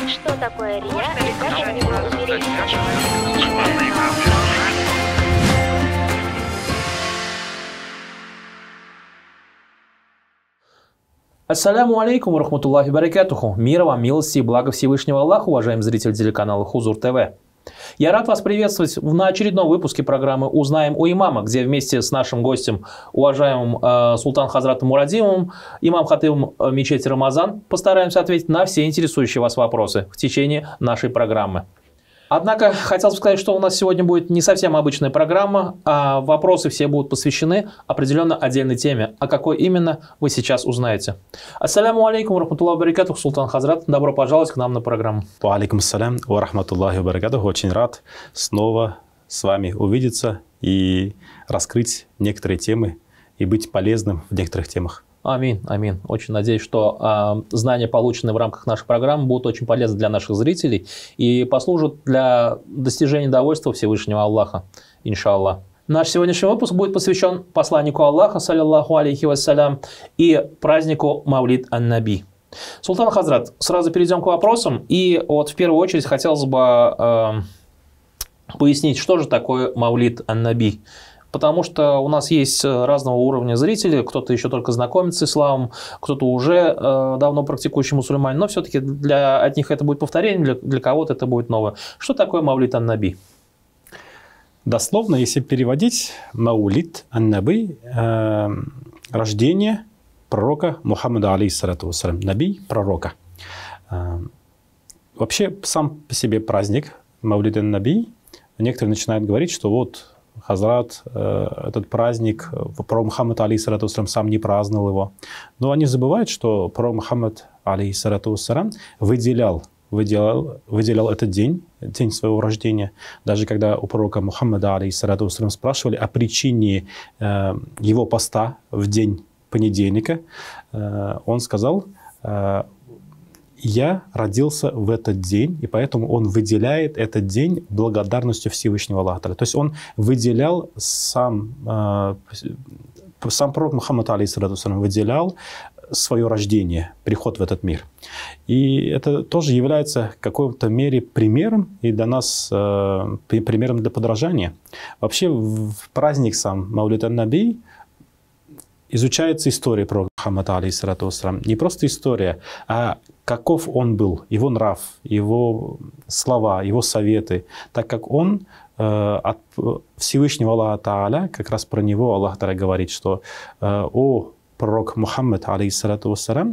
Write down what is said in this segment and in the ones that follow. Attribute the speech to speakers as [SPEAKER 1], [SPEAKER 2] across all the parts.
[SPEAKER 1] Что такое рия и как от него уберечься?
[SPEAKER 2] Ассаляму алейкум ва рахматуллахи баракатуху. Мир вам, милости и блага Всевышнего Аллаха, уважаемые зрители телеканала Хузур ТВ. Я рад вас приветствовать на очередном выпуске программы «Узнаем у имама», где вместе с нашим гостем, уважаемым Султан Хазратом Мурадимовым, имам-хатыбом мечети Рамазан, постараемся ответить на все интересующие вас вопросы в течение нашей программы. Однако, хотел бы сказать, что у нас сегодня будет не совсем обычная программа, а вопросы все будут посвящены определенно отдельной теме. А какой именно, вы сейчас узнаете. Ассаляму алейкум ва рахматуллахи ва баракатуху, Султан Хазрат. Добро пожаловать к нам на программу.
[SPEAKER 3] Ва алейкум ассалям ва рахматуллахи ва баракатуху. Очень рад снова с вами увидеться и раскрыть некоторые темы и быть полезным в некоторых темах.
[SPEAKER 2] Аминь, аминь. Очень надеюсь, что знания, полученные в рамках нашей программы, будут очень полезны для наших зрителей и послужат для достижения довольства Всевышнего Аллаха, иншаллах. Наш сегодняшний выпуск будет посвящен посланнику Аллаха, саллиллаху алейхи вассалям, и празднику Мавлид ан-Наби. Султан Хазрат, сразу перейдем к вопросам. И вот в первую очередь хотелось бы пояснить, что же такое Мавлид ан-Наби. Потому что у нас есть разного уровня зрители, кто-то еще только знакомится с исламом, кто-то уже давно практикующий мусульманин, но все-таки для одних это будет повторение, для кого-то это будет новое. Что такое Мавлид ан-Наби?
[SPEAKER 3] Дословно, если переводить, Мавлид ан-Наби – рождение пророка Мухаммада, алейхиссалату вассалям, Наби – пророка. Вообще, сам по себе праздник Мавлид ан-Наби, некоторые начинают говорить, что вот Хазрат этот праздник, пророк Мухаммад, алейхиссалату вассалям, сам не праздновал его. Но они забывают, что пророк Мухаммад, алейхиссалату вассалям, выделял этот день своего рождения. Даже когда у пророка Мухаммада, алейхиссалату вассалям, спрашивали о причине его поста в день понедельника, он сказал: «Я родился в этот день», и поэтому он выделяет этот день благодарностью Всевышнего Аллаха. То есть он выделял сам пророк Мухаммад, алейхиссалату вассалям, выделял свое рождение, приход в этот мир. И это тоже является в какой-то мере примером и для нас примером для подражания. Вообще в праздник сам Мавлид ан-Наби изучается история пророка Мухаммада, алейхиссалату вассалям. Не просто история, а каков он был, его нрав, его слова, его советы, так как он от Всевышнего Аллаха Тааля, как раз про него Аллах Тааля говорит, что «О пророк Мухаммад, алейхиссалату вассалям,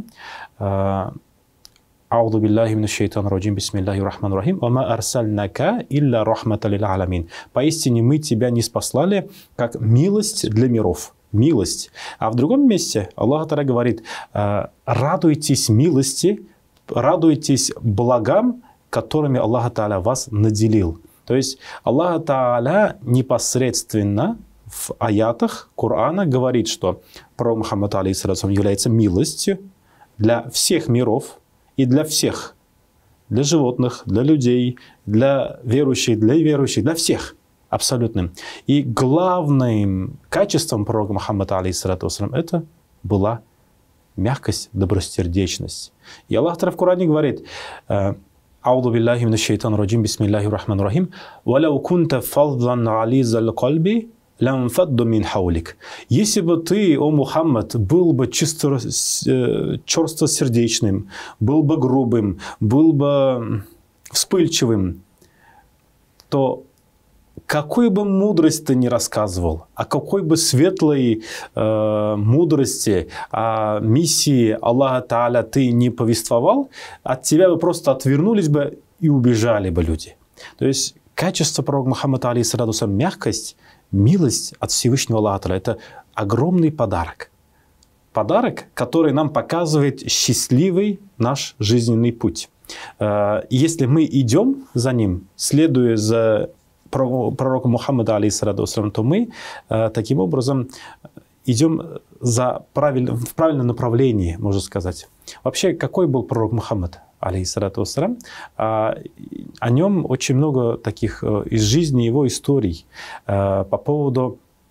[SPEAKER 3] а'уду биллахи минаш шайтанир раджим, бисмиллахир рахманир рахим, ва ма арсальнака илля рахматан лил аламин». Поистине мы тебя не спаслали как милость для миров. Милость. А в другом месте Аллах Тааля говорит: радуйтесь милости, радуйтесь благам, которыми Аллах Тааля вас наделил. То есть Аллах Тааля непосредственно в аятах Корана говорит, что пророк Мухаммад, алейхиссалату, является милостью для всех миров и для всех. Для животных, для людей, для верующих, для всех. Абсолютным. И главным качеством пророка Мухаммада, алейхиссалату вассалям, это была мягкость, добросердечность. И Аллах в Коране говорит: «А'уду биллахи минаш шайтанир раджим, бисмиллахир рахманир рахим, валяу кунта фаддан ализал кальби ланфадду мин хаулик». Если бы ты, о Мухаммад, был бы черствосердечным, был бы грубым, был бы вспыльчивым, то какой бы мудрость ты ни рассказывал, о какой бы светлой мудрости, о миссии Аллаха Тааля ты не повествовал, от тебя бы просто отвернулись бы и убежали бы люди. То есть качество пророка Мухаммада, алейхиссалату вассалям, мягкость, милость от Всевышнего Аллаха Тааля — это огромный подарок. Подарок, который нам показывает счастливый наш жизненный путь. Если мы идем за ним, следуя за пророка Мухаммада, алейхиссалату вассалям, то мы таким образом идем в правильном направлении, можно сказать. Вообще, какой был пророк Мухаммад, алейхиссалату вассалям? О нем очень много таких из жизни его историй по поводу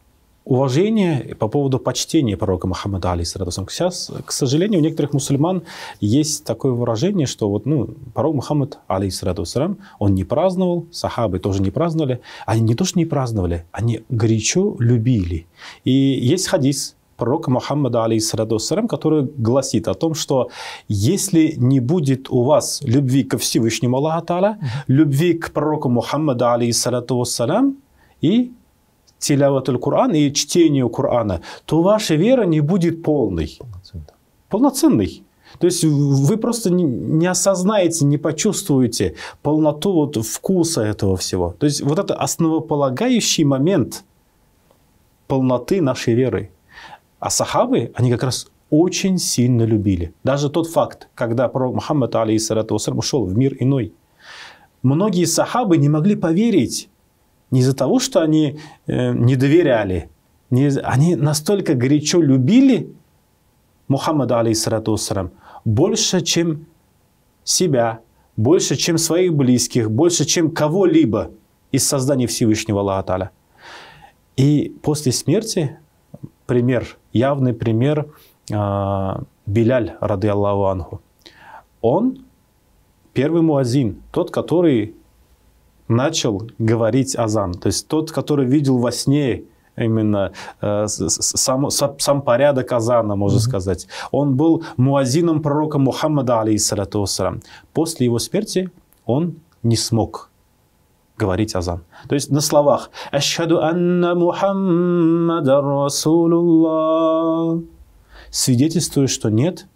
[SPEAKER 3] уважения, по поводу почтения пророка Мухаммада, алейхиссалату вассалам. Сейчас, к сожалению, у некоторых мусульман есть такое выражение, что вот, пророк Мухаммад, алейхиссалату вассалам, он не праздновал, сахабы тоже не праздновали. Они не то, что не праздновали, они горячо любили. И есть хадис пророка Мухаммада, алейхиссалату вассалам, который гласит о том, что если не будет у вас любви ко Всевышнему Аллаху Та'аля, любви к пророку Мухаммаду, алейхиссалату вассалам, и тилаватуль Коран, и чтению Корана, то ваша вера не будет полной. Полноценной. То есть вы просто не осознаете, не почувствуете полноту вот вкуса этого всего. То есть вот это основополагающий момент полноты нашей веры. А сахабы, они как раз очень сильно любили. Даже тот факт, когда пророк Мухаммад, алейхиссалату вассалам, ушел в мир иной. Многие сахабы не могли поверить. Не из-за того, что они не доверяли. Они настолько горячо любили Мухаммада, алейхиссалату вассалам, больше, чем себя, больше, чем своих близких, больше, чем кого-либо из создания Всевышнего Аллаха Та'аля. И после смерти явный пример Биляль, ради Аллаху анху. Он первый муаззин, тот, который начал говорить азан. То есть тот, который видел во сне именно сам порядок азана, можно сказать. Он был муаззином пророка Мухаммада, алейхиссалату вассалам. После его смерти он не смог говорить азан. То есть на словах «Ашхаду анна Мухаммадар Расулуллах» свидетельствует, что нет,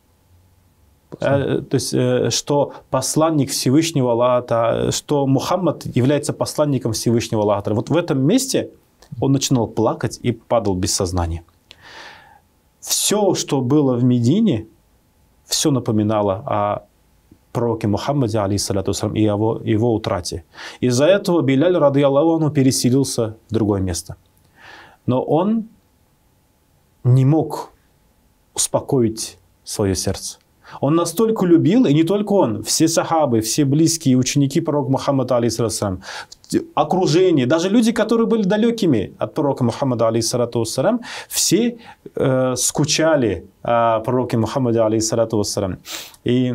[SPEAKER 3] то есть, что посланник Всевышнего Аллаха, что Мухаммад является посланником Всевышнего Аллаха. Вот в этом месте он начинал плакать и падал без сознания. Все, что было в Медине, все напоминало о пророке Мухаммаде, алейхиссалату вассалам, и его утрате. Из-за этого Биляль, ради Аллаху анху, переселился в другое место. Но он не мог успокоить свое сердце. Он настолько любил, и не только он, все сахабы, все близкие ученики пророка Мухаммада, алейхиссалату, окружение, даже люди, которые были далекими от пророка Мухаммада, алейхиссалату, все скучали о пророке Мухаммаде, алейхиссалату. И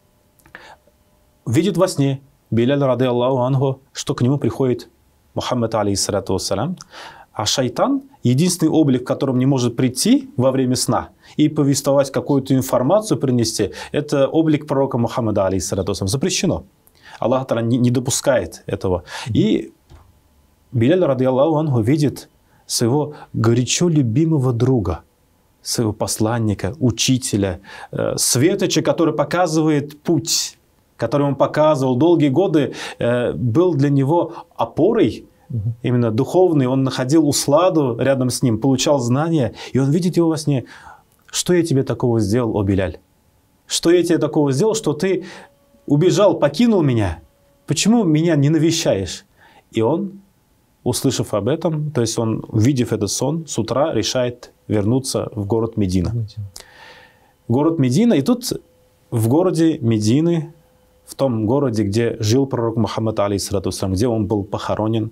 [SPEAKER 3] видит во сне Биляль, ради Аллаху анху, что к нему приходит Мухаммад, алейхиссалату, а шайтан, единственный облик, в котором не может прийти во время сна и повествовать какую-то информацию, принести, это облик пророка Мухаммада, алейхиссалату. Запрещено. Аллах Та'аля не допускает этого. И Биляль, ради Аллаху анху, видит своего горячо любимого друга, своего посланника, учителя, светоча, который показывает путь, который он показывал долгие годы, был для него опорой, именно духовный. Он находил усладу рядом с ним, получал знания, и он видит его во сне. Что я тебе такого сделал, о Биляль? Что я тебе такого сделал, что ты убежал, покинул меня? Почему меня не навещаешь? И он, услышав об этом, то есть он, увидев этот сон, с утра решает вернуться в город Медина. Город Медина, и тут в городе Медины, в том городе, где жил пророк Мухаммад, алейхиссалату вассалам, где он был похоронен,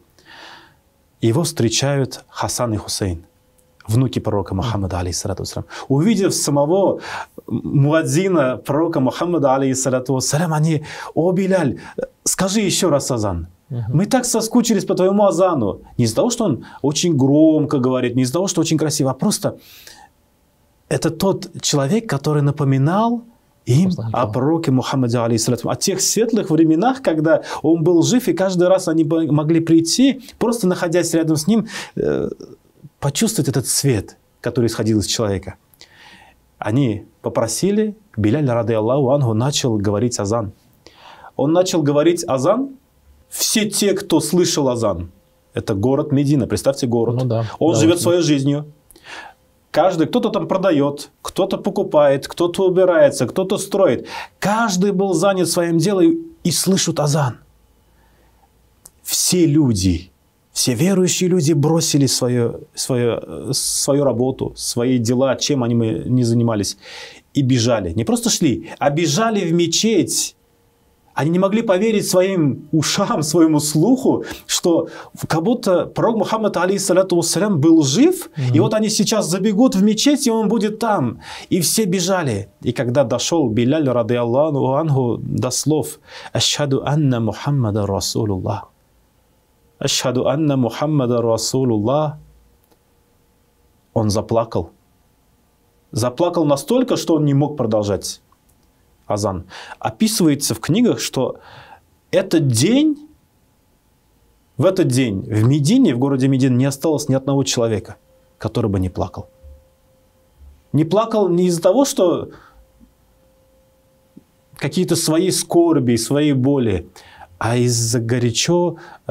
[SPEAKER 3] его встречают Хасан и Хусейн, внуки пророка Мухаммада, алейхиссалату вассалам. Увидев самого муадзина пророка Мухаммада, алейхиссалату вассалам, они: «О, Биляль, скажи еще раз азан. Мы так соскучились по твоему азану». Не из-за того, что он очень громко говорит, не из-за того, что очень красиво, а просто это тот человек, который напоминал им о пророке Мухаммаде, алейхиссалату, о тех светлых временах, когда он был жив, и каждый раз они могли прийти, просто находясь рядом с ним, почувствовать этот свет, который исходил из человека. Они попросили, Биляль, ради Аллаху анху, начал говорить азан. Он начал говорить азан. Все те, кто слышал азан, это город Медина, представьте город. Он живет своей жизнью. Каждый, кто-то там продает, кто-то покупает, кто-то убирается, кто-то строит. Каждый был занят своим делом и слышат азан. Все люди, все верующие люди бросили свою работу, свои дела, чем они ни занимались, и бежали. Не просто шли, а бежали в мечеть. Они не могли поверить своим ушам, своему слуху, что как будто пророк Мухаммад, алейхиссалату вассалям, был жив, и вот они сейчас забегут в мечеть, и он будет там. И все бежали. И когда дошел Биляль, радиаллаху анху, до слов «Ашхаду анна Мухаммада Расулуллах», «Ашхаду анна Мухаммада Расулуллах», он заплакал. Заплакал настолько, что он не мог продолжать азан. Описывается в книгах, что в этот день в Медине, в городе Медине, не осталось ни одного человека, который бы не плакал. Не плакал не из-за того, что какие-то свои скорби, свои боли, а из-за горячо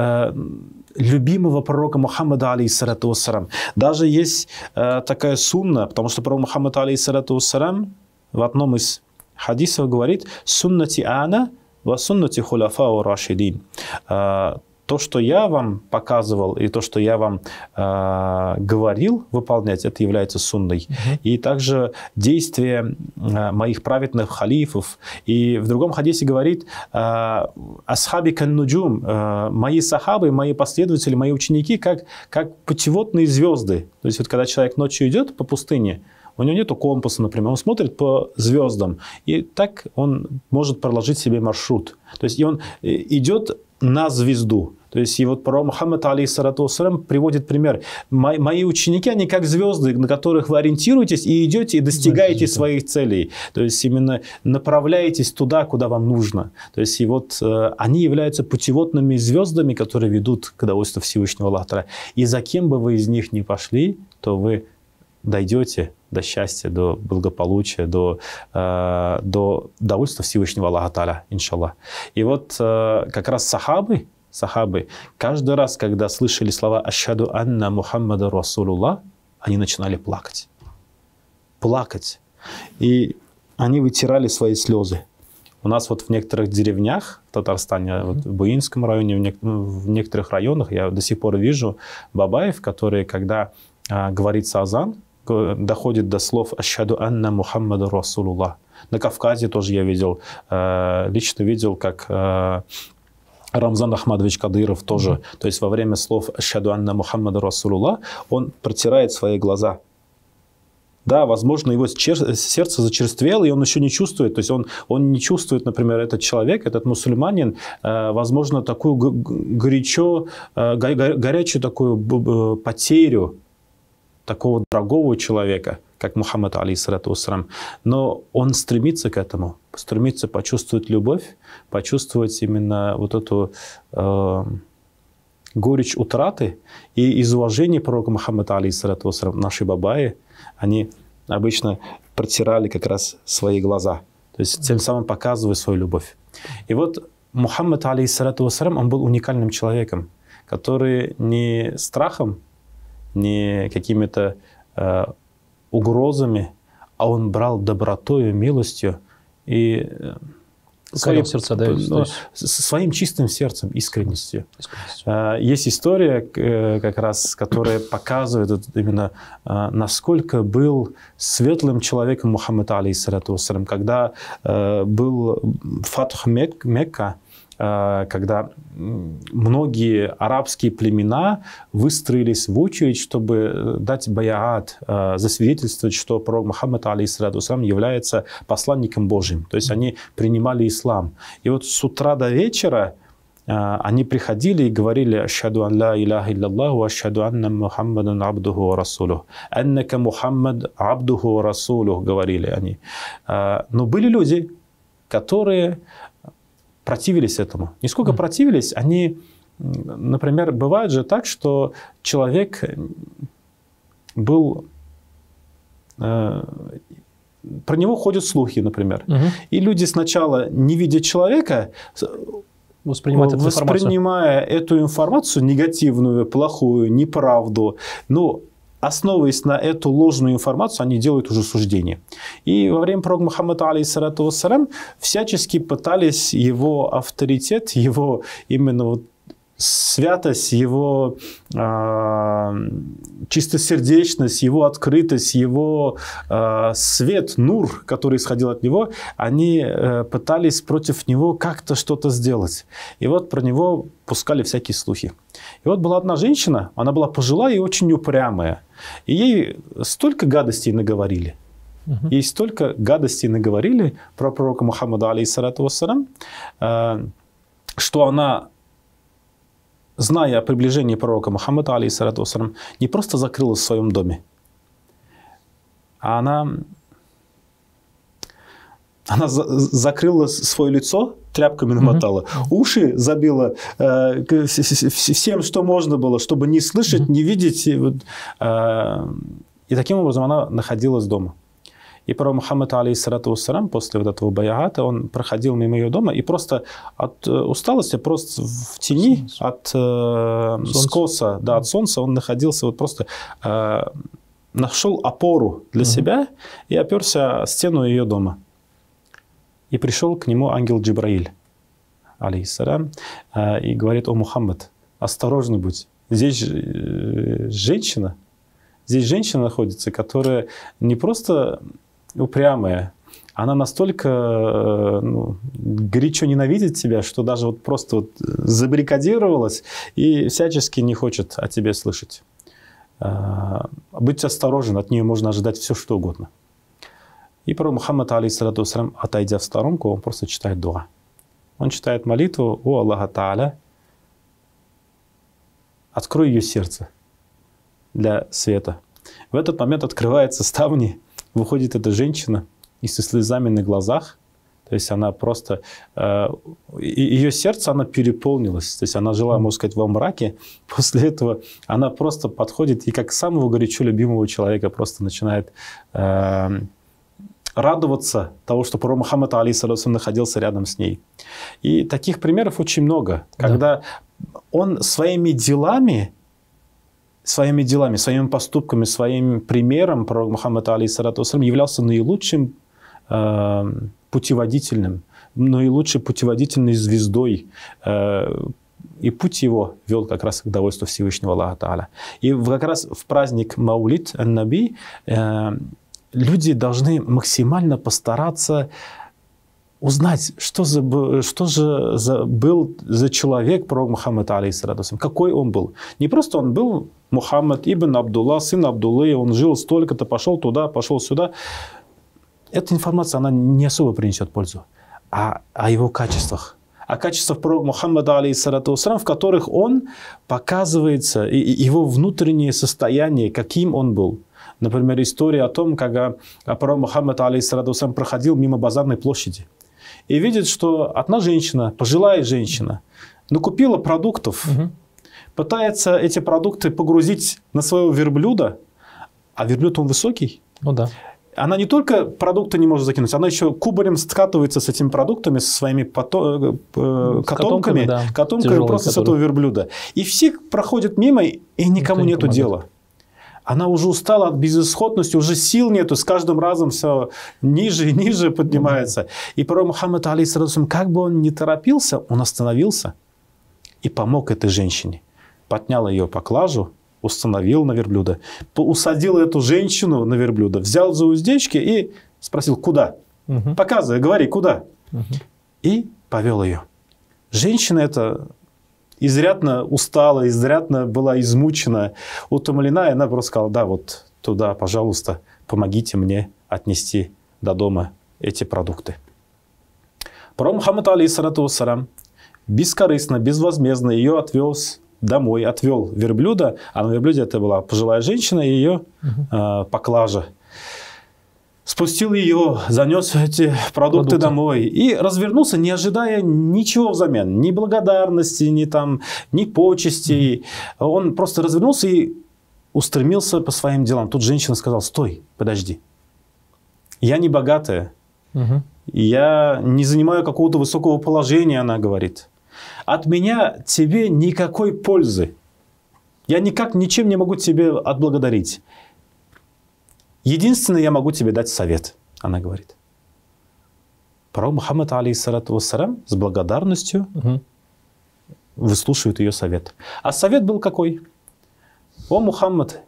[SPEAKER 3] любимого пророка Мухаммада, алейхиссалату вассалям. Даже есть такая сунна, потому что пророк Мухаммад, алейхиссалату вассалям, в одном из хадисов говорит «Суннати ана ва суннати хуляфау рашидин». То, что я вам показывал, и то, что я вам говорил выполнять, это является сунной. И также действия моих праведных халифов. И в другом хадисе говорит «Асхаби каннуджум», мои сахабы, мои последователи, мои ученики, как путеводные звезды. То есть вот когда человек ночью идет по пустыне, у него нет компаса, например, он смотрит по звездам, и так он может проложить себе маршрут. То есть и он идет на звезду. То есть и вот пророк Мухаммад, алейхиссалату вассалям, приводит пример. Мои ученики, они как звезды, на которых вы ориентируетесь и идете, и достигаете своих целей. То есть именно направляетесь туда, куда вам нужно. То есть и вот они являются путеводными звездами, которые ведут к удовольствию Всевышнего Аллаха. И за кем бы вы из них ни пошли, то вы дойдете до счастья, до благополучия, до удовольствия Всевышнего Аллаха Тааля, иншаллах. И вот как раз сахабы, каждый раз, когда слышали слова «Ашхаду анна Мухаммада Расулуллах», они начинали плакать. Плакать. И они вытирали свои слезы. У нас вот в некоторых деревнях в Татарстане, вот в Буинском районе, в некоторых районах я до сих пор вижу бабаев, которые, когда говорится азан, доходит до слов «Ашхаду анна Мухаммада Расулуллах». На Кавказе тоже я видел, лично видел, как Рамзан Ахмадович Кадыров тоже. То есть во время слов «Ашхаду анна Мухаммада Расулуллах» он протирает свои глаза. Да, возможно, его сердце зачерствело, и он еще не чувствует. То есть он не чувствует, например, этот человек, этот мусульманин, возможно, такую горячую такую потерю такого дорогого человека, как Мухаммад, алейхиссалату вассалям. Но он стремится к этому, стремится почувствовать любовь, почувствовать именно вот эту горечь утраты. И из уважения пророка Мухаммада, алейхиссалату вассалям, наши бабаи, они обычно протирали как раз свои глаза, то есть тем самым показывая свою любовь. И вот Мухаммад, алейхиссалату вассалям, он был уникальным человеком, который не страхом, не какими-то угрозами, а он брал добротой, милостью и своим чистым сердцем, искренностью. Есть история, как раз, которая показывает именно, насколько был светлым человеком Мухаммад, алейхиссалату вассалям. Когда был фатх Мекка, когда многие арабские племена выстроились в очередь, чтобы дать баяат, засвидетельствовать, что пророк Мухаммад, алейхиссалату вассалям, является посланником Божьим. То есть они принимали ислам. И вот с утра до вечера они приходили и говорили «Ашхаду ан ла илляха илляллах ва ашхаду анна Мухаммадан абдуху ва расулух». «Аннака Мухаммад абдуху ва расулух», говорили они. Но были люди, которые противились этому. Не сколько противились, они, например, бывает же так, что человек был... про него ходят слухи, например. И люди сначала, не видя человека, воспринимая эту информацию негативную, плохую, неправду, основываясь на эту ложную информацию, они делают уже суждение. И во время пророка Мухаммада, алейхиссалату вассалям, всячески пытались его авторитет, его именно святость, его чистосердечность, его открытость, его свет, нур, который исходил от него, они пытались против него как-то что-то сделать. И вот про него пускали всякие слухи. И вот была одна женщина, она была пожилая и очень упрямая. И ей столько гадостей наговорили. Ей столько гадостей наговорили про пророка Мухаммада, алейхиссалату вассалям, что она, зная о приближении пророка Мухаммада, алейхиссалату вассалям, не просто закрылась в своем доме, а она закрыла свое лицо, тряпками намотала, уши забила всем, что можно было, чтобы не слышать, не видеть. И таким образом она находилась дома. И пророк Мухаммад, алейхиссалату вассалям, после вот этого баяата, он проходил мимо ее дома и просто от усталости, просто в тени, от скоса, да, от солнца, он находился, вот просто нашел опору для себя и оперся о стену ее дома. И пришел к нему ангел Джибраиль, алейхиссалям, и говорит: о, Мухаммад, осторожно будь, здесь женщина находится, которая не просто упрямая, она настолько горячо ненавидит тебя, что даже вот просто вот забаррикадировалась и всячески не хочет о тебе слышать. Будь осторожен, от нее можно ожидать все, что угодно. И пророк Мухаммад, алейхиссалату вассалям, отойдя в сторонку, он просто читает дуа. Он читает молитву: о Аллаха Тааля, открой ее сердце для света. В этот момент открываются ставни, выходит эта женщина и со слезами на глазах, то есть она просто, ее сердце, она переполнилось, то есть она жила, можно сказать, во мраке. После этого она просто подходит и как самого горячо любимого человека просто начинает радоваться того, что пророк Мухаммад, алейхиссалату, находился рядом с ней. И таких примеров очень много, когда он своими делами, своими поступками, своим примером, пророк Мухаммад, алейхиссалату, являлся наилучшим путеводительным, наилучшей путеводительной звездой. И путь его вел как раз к довольству Всевышнего Аллаха Тааля. И как раз в праздник Маулид ан-Наби люди должны максимально постараться узнать, что же был за человек пророк Мухаммад, алейхиссалату, какой он был. Не просто он был Мухаммад ибн Абдулла, сын Абдуллы, он жил столько-то, пошел туда, пошел сюда. Эта информация, она не особо принесет пользу. А о его качествах. О качествах пророка Мухаммада, алейхиссалату, в которых он показывается, и его внутреннее состояние, каким он был. Например, история о том, когда пророк Мухаммад, алейхиссалату, проходил мимо базарной площади и видит, что одна женщина, пожилая женщина, накупила продуктов, пытается эти продукты погрузить на своего верблюда, а верблюд он высокий.
[SPEAKER 2] Ну да.
[SPEAKER 3] Она не только продукты не может закинуть, она еще кубарем скатывается с этими продуктами, со своими котомками,
[SPEAKER 2] да,
[SPEAKER 3] просто с этого верблюда. И все проходят мимо, и никому нету дела. Она уже устала от безысходности, уже сил нету, с каждым разом все ниже и ниже поднимается. И пророк Мухаммад, алейхиссалату, как бы он ни торопился, он остановился и помог этой женщине. Поднял ее поклажу, установил на верблюда, усадил эту женщину на верблюда, взял за уздечки и спросил: куда? Показывай, говори, куда? И повел ее. Женщина эта изрядно устала, изрядно была измучена, утомлена, и она просто сказала: да, вот туда, пожалуйста, помогите мне отнести до дома эти продукты. Пророк Мухаммад, алейхиссалату вассалям, бескорыстно, безвозмездно ее отвез домой, отвел верблюда, а на верблюде это была пожилая женщина и ее поклажа. Спустил ее, занес эти продукты домой и развернулся, не ожидая ничего взамен. Ни благодарности, ни почестей. Он просто развернулся и устремился по своим делам. Тут женщина сказала: стой, подожди. Я не богатая. Я не занимаю какого-то высокого положения, она говорит. От меня тебе никакой пользы. Я ничем не могу тебе отблагодарить. Единственное, я могу тебе дать совет, она говорит. Пророк Мухаммад, алейхиссалату вассалям, с благодарностью выслушивают ее совет. А совет был какой? О Мухаммад.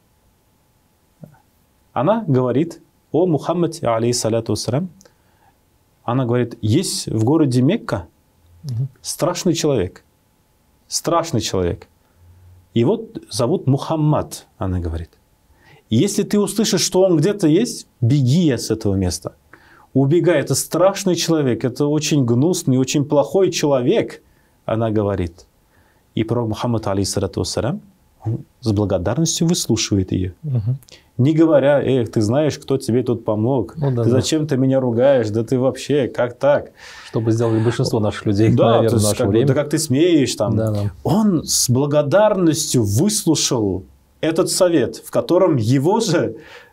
[SPEAKER 3] Она говорит, о Мухаммад, алейхиссалату вассалям, она говорит, есть в городе Мекка страшный человек. Страшный человек. Его зовут Мухаммад, она говорит. Если ты услышишь, что он где-то есть, беги с этого места. Убегай, это страшный человек, это очень гнусный, очень плохой человек, она говорит. И пророк Мухаммад, алейхиссалату вассалям, он с благодарностью выслушивает ее. Не говоря, эх, ты знаешь, кто тебе тут помог, ты зачем ты меня ругаешь, да ты вообще, как так?
[SPEAKER 2] Что бы сделали большинство наших людей,
[SPEAKER 3] да,
[SPEAKER 2] наверное, в наше время.
[SPEAKER 3] Да как ты смеешь там. Да. Он с благодарностью выслушал этот совет, в котором его же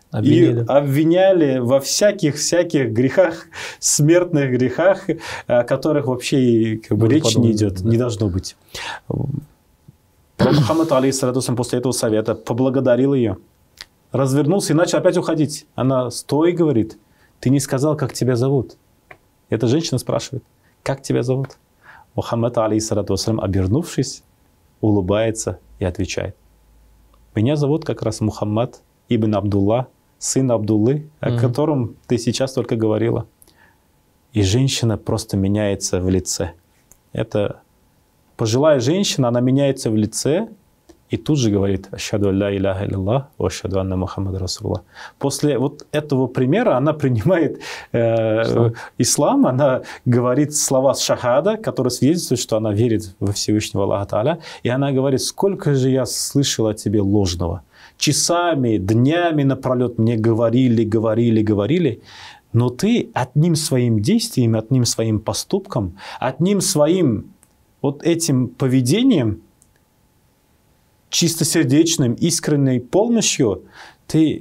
[SPEAKER 3] обвиняли во всяких грехах, смертных грехах, о которых вообще как бы речь не идет, не должно быть. Мухаммад, алейхиссалату вассалям, после этого совета поблагодарил ее, развернулся и начал опять уходить. Она, стой, говорит, ты не сказал, как тебя зовут. Эта женщина спрашивает, как тебя зовут? Мухаммад, алейхиссалату вассалям, обернувшись, улыбается и отвечает. Меня зовут как раз Мухаммад ибн Абдулла, сын Абдуллы, о котором ты сейчас только говорила. И женщина просто меняется в лице. Это пожилая женщина, она меняется в лице и тут же говорит «Ашхаду ля иляха илляллах ва ашхаду анна Мухаммад расулуллах». После вот этого примера она принимает ислам, она говорит слова шахада, которые свидетельствуют, что она верит во Всевышнего Аллаха Тааля, и она говорит, сколько же я слышала о тебе ложного. Часами, днями напролет мне говорили, но ты одним своим действием, одним своим поступком, одним своим вот этим поведением, чистосердечным, искренней помощью, ты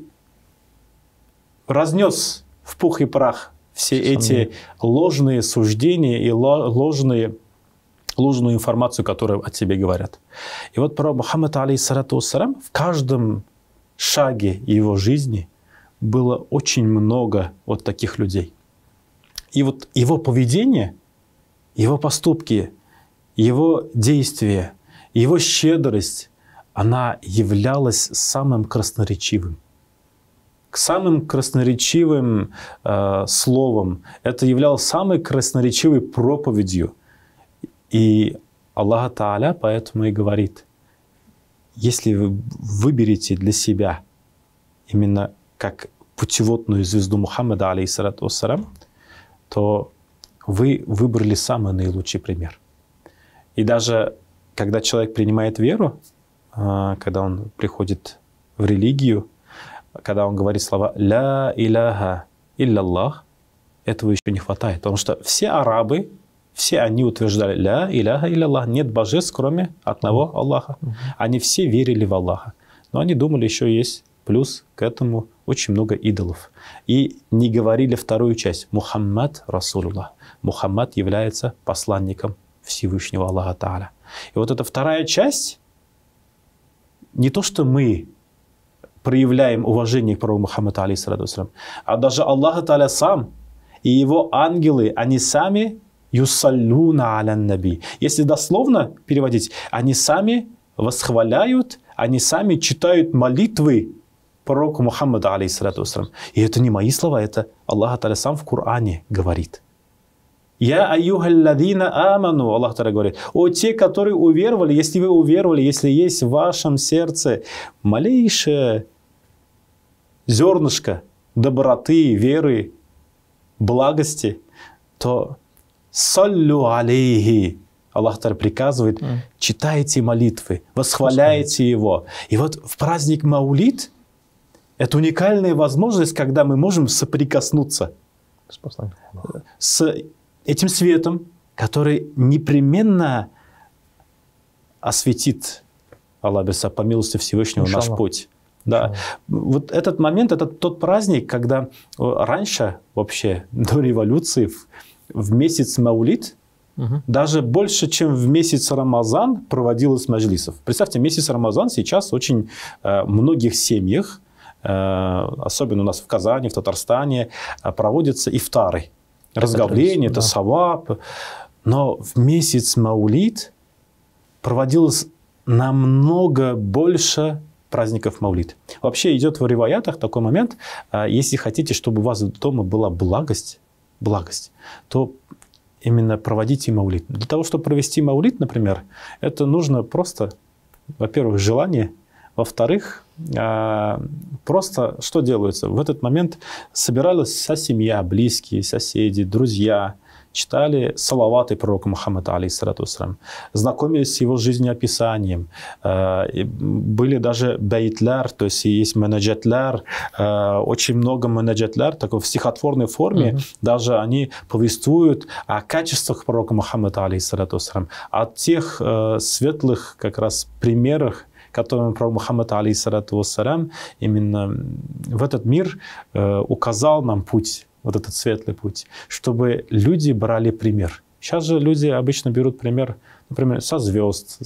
[SPEAKER 3] разнес в пух и прах все эти ложные суждения и ложную информацию, которую о тебе говорят. И вот пророк Мухаммад, алейхиссалату вассалям, в каждом шаге его жизни было очень много вот таких людей. И вот его поведение, его поступки, его действия, его щедрость, она являлась самым красноречивым. К самым красноречивым словом. Это являлось самой красноречивой проповедью. И Аллах Тааля поэтому и говорит, если вы выберете для себя именно как путеводную звезду Мухаммада, алейхиссалату вассалям, то вы выбрали самый наилучший пример. И даже когда человек принимает веру, когда он приходит в религию, когда он говорит слова «Ля иляха илляллах», этого еще не хватает. Потому что все арабы, все они утверждали «Ля иляха илляллах», нет божеств, кроме одного Аллаха. Они все верили в Аллаха. Но они думали, еще есть плюс к этому очень много идолов. И не говорили вторую часть «Мухаммад Расулуллах». Мухаммад является посланником Всевышнего Аллаха Тааля. И вот эта вторая часть, не то, что мы проявляем уважение к пророку Мухаммаду, алейхиссалату вассалям, а даже Аллах Тааля сам и его ангелы, они сами юсаллюна алян наби. Если дословно переводить, они сами восхваляют, они сами читают молитвы пророку Мухаммаду, алейхиссалату вассалям. И это не мои слова, это Аллах Тааля сам в Коране говорит. «Я аюхалладина аману», Аллах Тааля говорит, «О те, которые уверовали, если вы уверовали, если есть в вашем сердце малейшее зернышко доброты, веры, благости, то саллю алейхи». Аллах Тааля приказывает, читайте молитвы, восхваляйте Его. И вот в праздник Маулид это уникальная возможность, когда мы можем соприкоснуться с этим светом, который непременно осветит, Аллах по милости Всевышнего, наш путь. Да. Вот этот момент, это тот праздник, когда раньше, вообще, до революции, в месяц Маулид, даже больше, чем в месяц Рамазан проводилось маджлисов. Представьте, месяц Рамазан сейчас очень многих семьях, особенно у нас в Казани, в Татарстане, проводятся ифтары. Разговление, это саваб. Но в месяц Маулид проводилось намного больше праздников Маулид. Вообще идет в риваятах такой момент, если хотите, чтобы у вас дома была благость, то именно проводите Маулид. Для того, чтобы провести Маулид, например, это нужно просто, во-первых, желание, во-вторых, просто что делается? В этот момент собиралась вся семья, близкие, соседи, друзья, читали салаваты пророка Мухаммада, алейхиссалату вассалям, знакомились с его жизнеописанием. Были даже бейтлер, то есть есть менеджетлер, очень много менеджетлер, такой в стихотворной форме, даже они повествуют о качествах пророка Мухаммада, алейхиссалату вассалям, о тех светлых как раз примерах, которым пророк Мухаммад, алейхиссалату вассалям, именно в этот мир указал нам путь, вот этот светлый путь, чтобы люди брали пример. Сейчас же люди обычно берут пример, например, со звезд,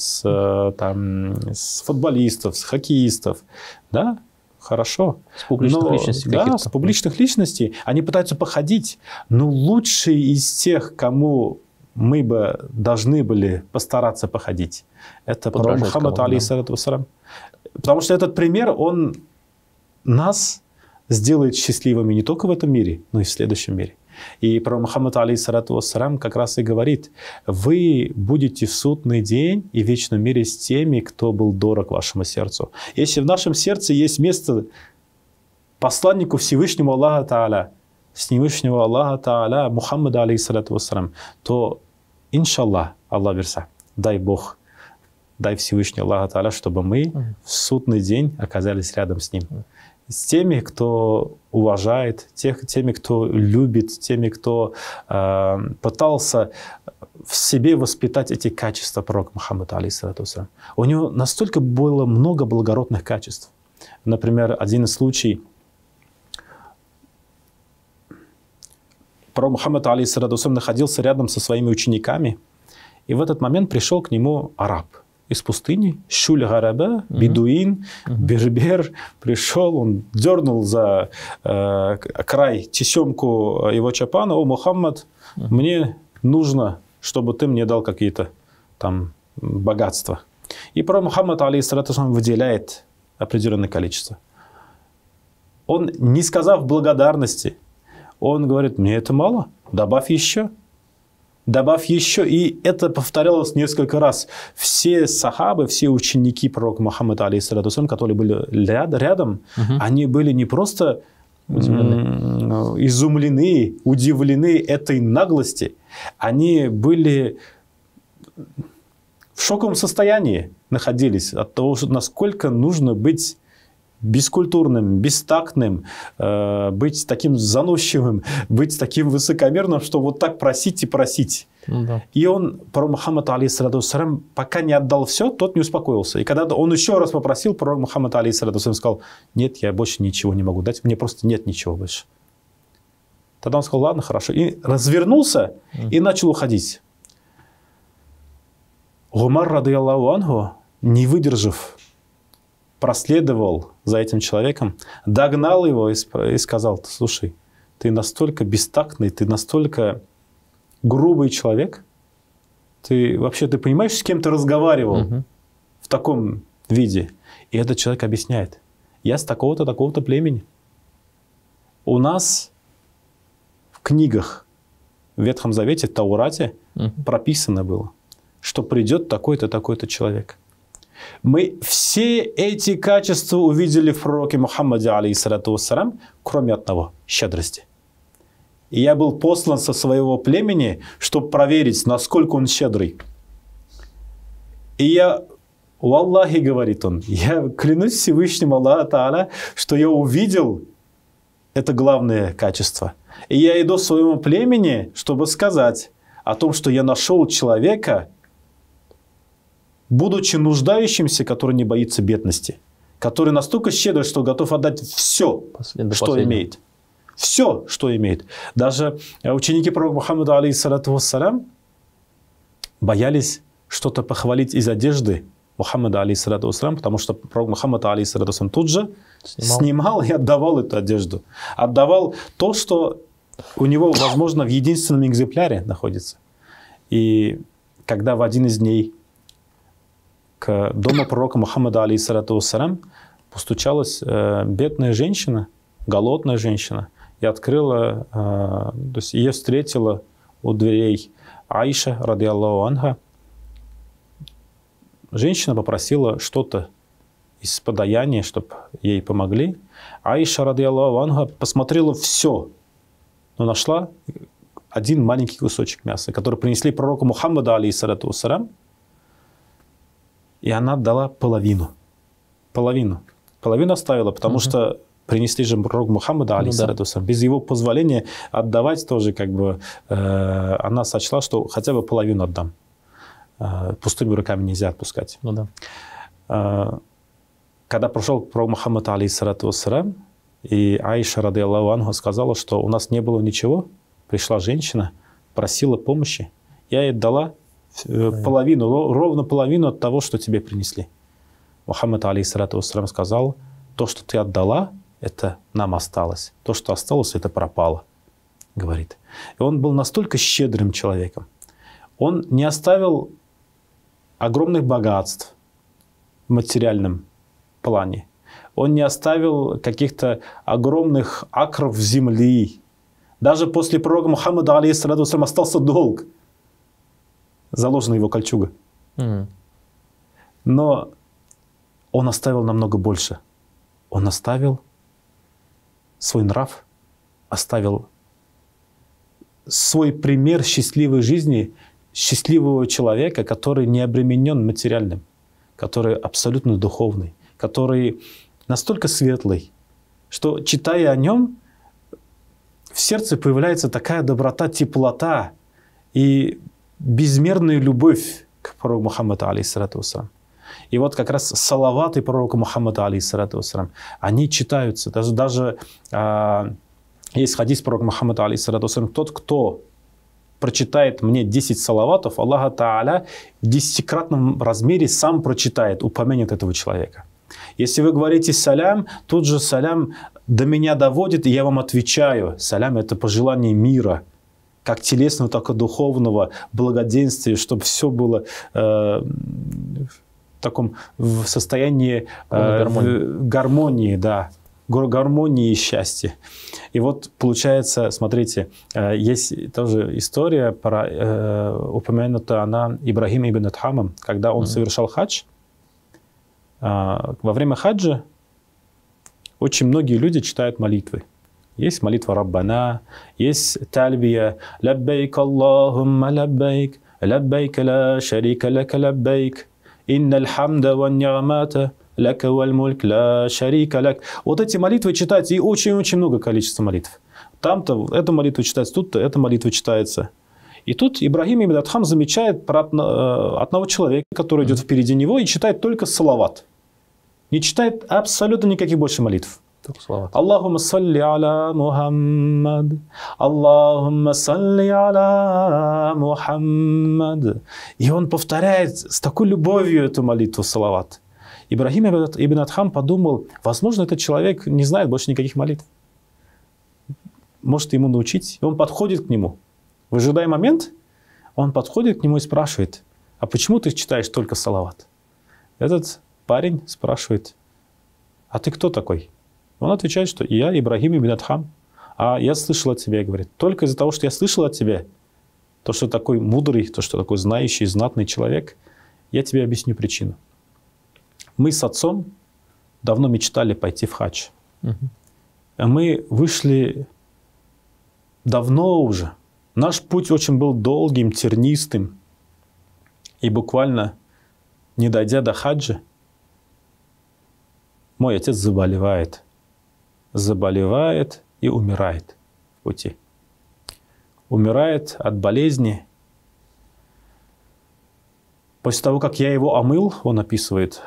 [SPEAKER 3] с футболистов, с хоккеистов. Да, хорошо.
[SPEAKER 2] С публичных личностей.
[SPEAKER 3] Да, с публичных личностей. Они пытаются походить. Но лучший из тех, кому мы бы должны были постараться походить, это пророк Мухаммад, алейхиссалату вассалям. Потому что этот пример, он нас сделает счастливыми не только в этом мире, но и в следующем мире. И пророк Мухаммад, алейхиссалату вассалям, как раз и говорит: вы будете в судный день и в вечном мире с теми, кто был дорог вашему сердцу. Если в нашем сердце есть место посланнику Всевышнему Аллаха Та'аля, Всевышнего Аллаха Та'аля, Мухаммада, алейхиссалату вассалям, то, иншаллах, Аллах верса, дай Бог, дай Всевышний Аллах Та'аля, чтобы мы в судный день оказались рядом с Ним. С теми, кто уважает, теми, кто любит, теми, кто пытался в себе воспитать эти качества пророка Мухаммада, алейхиссалату вассалям. У него настолько было много благородных качеств. Например, один из случаев. Пророк Мухаммад, алейхиссалату вассалям, находился рядом со своими учениками, и в этот момент пришел к нему араб из пустыни, Шуль-Гараба, бедуин, бербер, пришел, он дернул за край тесемку его чапана: «О, Мухаммад, мне нужно, чтобы ты мне дал какие-то там богатства». И пророк Мухаммад, алейхиссалату вассалям, выделяет определенное количество. Он, не сказав благодарности, он говорит: мне это мало, добавь еще. Добавь еще. И это повторялось несколько раз. Все сахабы, все ученики пророка Мухаммада, алейхиссалату вассалям, которые были рядом, они были не просто изумлены, удивлены этой наглости. Они были в шоковом состоянии, находились от того, насколько нужно быть бескультурным, бестактным, быть таким заносчивым, быть таким высокомерным, что вот так просить и просить. Да. И он, пророк Мухаммад, алейхиссалату вассалям, пока не отдал все, тот не успокоился. И когда он еще раз попросил, пророк Мухаммад, алейхиссалату вассалям, сказал: нет, я больше ничего не могу дать, мне просто нет ничего больше. Тогда он сказал: ладно, хорошо. И развернулся и начал уходить. Умар, радийаллаху анху, не выдержав, проследовал за этим человеком, догнал его и сказал: слушай, ты настолько бестактный, ты настолько грубый человек, ты понимаешь, с кем ты разговаривал в таком виде? И этот человек объясняет: я с такого-то, такого-то племени. У нас в книгах, в Ветхом Завете, в Таурате прописано было, что придет такой-то, такой-то человек. Мы все эти качества увидели в пророке Мухаммаде, алейхиссалату вассалям, кроме одного – щедрости. И я был послан со своего племени, чтобы проверить, насколько он щедрый. И я, валлахи, говорит он, я клянусь Всевышним Аллаху Та'аля, что я увидел это главное качество. И я иду к своему племени, чтобы сказать о том, что я нашел человека, будучи нуждающимся, который не боится бедности, который настолько щедрый, что готов отдать все, что имеет. Все, что имеет. Даже ученики пророка Мухаммада, алейхиссалату вассалям, боялись что-то похвалить из одежды Мухаммада, алейхиссалату вассалям, потому что пророк Мухаммад, алейхиссалату вассалям, тут же снимал и отдавал эту одежду. Отдавал то, что у него, возможно, в единственном экземпляре находится. И когда в один из дней к дому пророка Мухаммада, алейхиссалату вассалям, постучалась бедная женщина, голодная женщина, и открыла, то есть ее встретила у дверей Аиша, ради Аллаху анха. Женщина попросила что-то из подаяния, чтобы ей помогли. Аиша, ради Аллаху анха, посмотрела все, но нашла один маленький кусочек мяса, который принесли пророку Мухаммаду, алейхиссалату вассалям, и она дала половину. Половину оставила, потому что принесли же пророку Мухаммаду, алейхиссалату вассалям. Без его позволения отдавать тоже, как бы, она сочла, что хотя бы половину отдам. Пустыми руками нельзя отпускать. Когда пришел пророк Мухаммад, алейхиссалату вассалям, и Аиша, ради Аллаху анха, сказала, что у нас не было ничего, пришла женщина, просила помощи, я ей дала половину, ровно половину от того, что тебе принесли. Мухаммад, алейхиссалату вассалям, сказал: то, что ты отдала, это нам осталось. То, что осталось, это пропало, говорит. И он был настолько щедрым человеком. Он не оставил огромных богатств в материальном плане. Он не оставил каких-то огромных акров земли. Даже после пророка Мухаммада, алейхиссалату вассалям, остался долг. Заложена его кольчуга. Но он оставил намного больше. Он оставил свой нрав, оставил свой пример счастливой жизни, счастливого человека, который не обременен материальным, который абсолютно духовный, который настолько светлый, что, читая о нем, в сердце появляется такая доброта, теплота и безмерная любовь к пророку Мухаммаду, алейхиссалату вассалям. И вот как раз салаваты пророка Мухаммада, алейхиссалату вассалям, они читаются. Даже есть хадис пророка Мухаммада, алейхиссалату вассалям: тот, кто прочитает мне 10 салаватов, Аллах Та'аля в 10-кратном размере сам прочитает, упомянет этого человека. Если вы говорите салям, тут же салям до меня доводит, и я вам отвечаю. Салям — это пожелание мира, как телесного, так и духовного, благоденствия, чтобы все было в таком в состоянии гармонии, да, гармонии и счастья. И вот получается, смотрите, есть тоже история, упомянута она Ибрахимом ибн Адхамом, когда он совершал хадж. Во время хаджа очень многие люди читают молитвы. Есть молитва Раббана, есть тальбия «Лаббайк Аллахумма лаббайк, лаббайк ла шарика лака лаббайк, инналь хамда ва ни'мата лака валь мульк ла шарика лак». Вот эти молитвы читаются, и очень-очень много количества молитв. Там-то эта молитва читается, тут-то эта молитва читается. И тут Ибрахим ибн Адхам замечает про одного человека, который идет впереди него и читает только салават. Не читает абсолютно никаких больше молитв. Аллахумма салли аля Мухаммад, Аллахумма салли аля Мухаммад. И он повторяет с такой любовью эту молитву салават. Ибрахим ибн Адхам подумал: возможно, этот человек не знает больше никаких молитв. Может ему научить? И он подходит к нему. Выжидая момент, он подходит к нему и спрашивает: а почему ты читаешь только салават? Этот парень спрашивает: а ты кто такой? Он отвечает, что я Ибрахим ибн Адхам. А я слышал от тебя, говорит, только из-за того, что я слышал от тебя, то, что такой мудрый, то, что такой знающий, знатный человек, я тебе объясню причину. Мы с отцом давно мечтали пойти в хадж. Мы вышли давно уже. Наш путь очень был долгим, тернистым. И буквально, не дойдя до хаджа, мой отец заболевает и умирает в пути. Умирает от болезни. После того, как я его омыл, он описывает,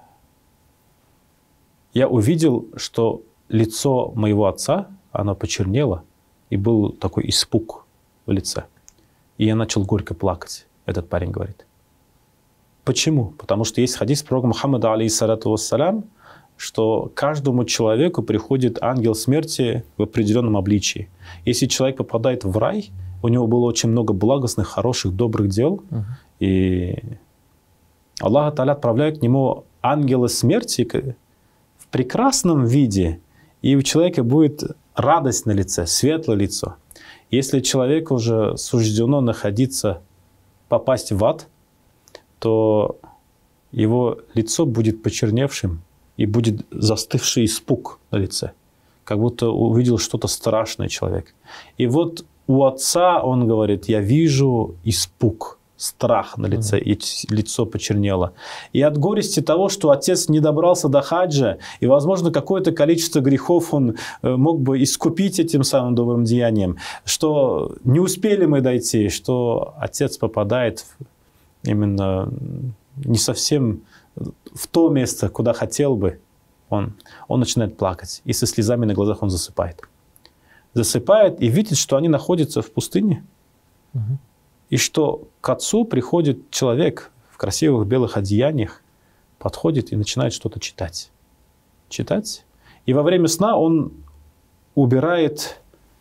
[SPEAKER 3] я увидел, что лицо моего отца, оно почернело, и был такой испуг в лице. И я начал горько плакать, этот парень говорит. Почему? Потому что есть хадис пророка Мухаммада, алейхиссалату вассалям, что каждому человеку приходит ангел смерти в определенном обличии. Если человек попадает в рай, у него было очень много благостных, хороших, добрых дел, и Аллах Та'аля отправляет к нему ангела смерти в прекрасном виде, и у человека будет радость на лице, светлое лицо. Если человеку уже суждено находиться, попасть в ад, то его лицо будет почерневшим и будет застывший испуг на лице, как будто увидел что-то страшное человек. И вот у отца он говорит: я вижу испуг, страх на лице, и лицо почернело. И от горести того, что отец не добрался до хаджа, и, возможно, какое-то количество грехов он мог бы искупить этим самым добрым деянием, что не успели мы дойти, что отец попадает именно не совсем в то место, куда хотел бы, он начинает плакать, и со слезами на глазах он засыпает. Засыпает и видит, что они находятся в пустыне, и что к отцу приходит человек в красивых белых одеяниях, подходит и начинает что-то читать. Читать. И во время сна он убирает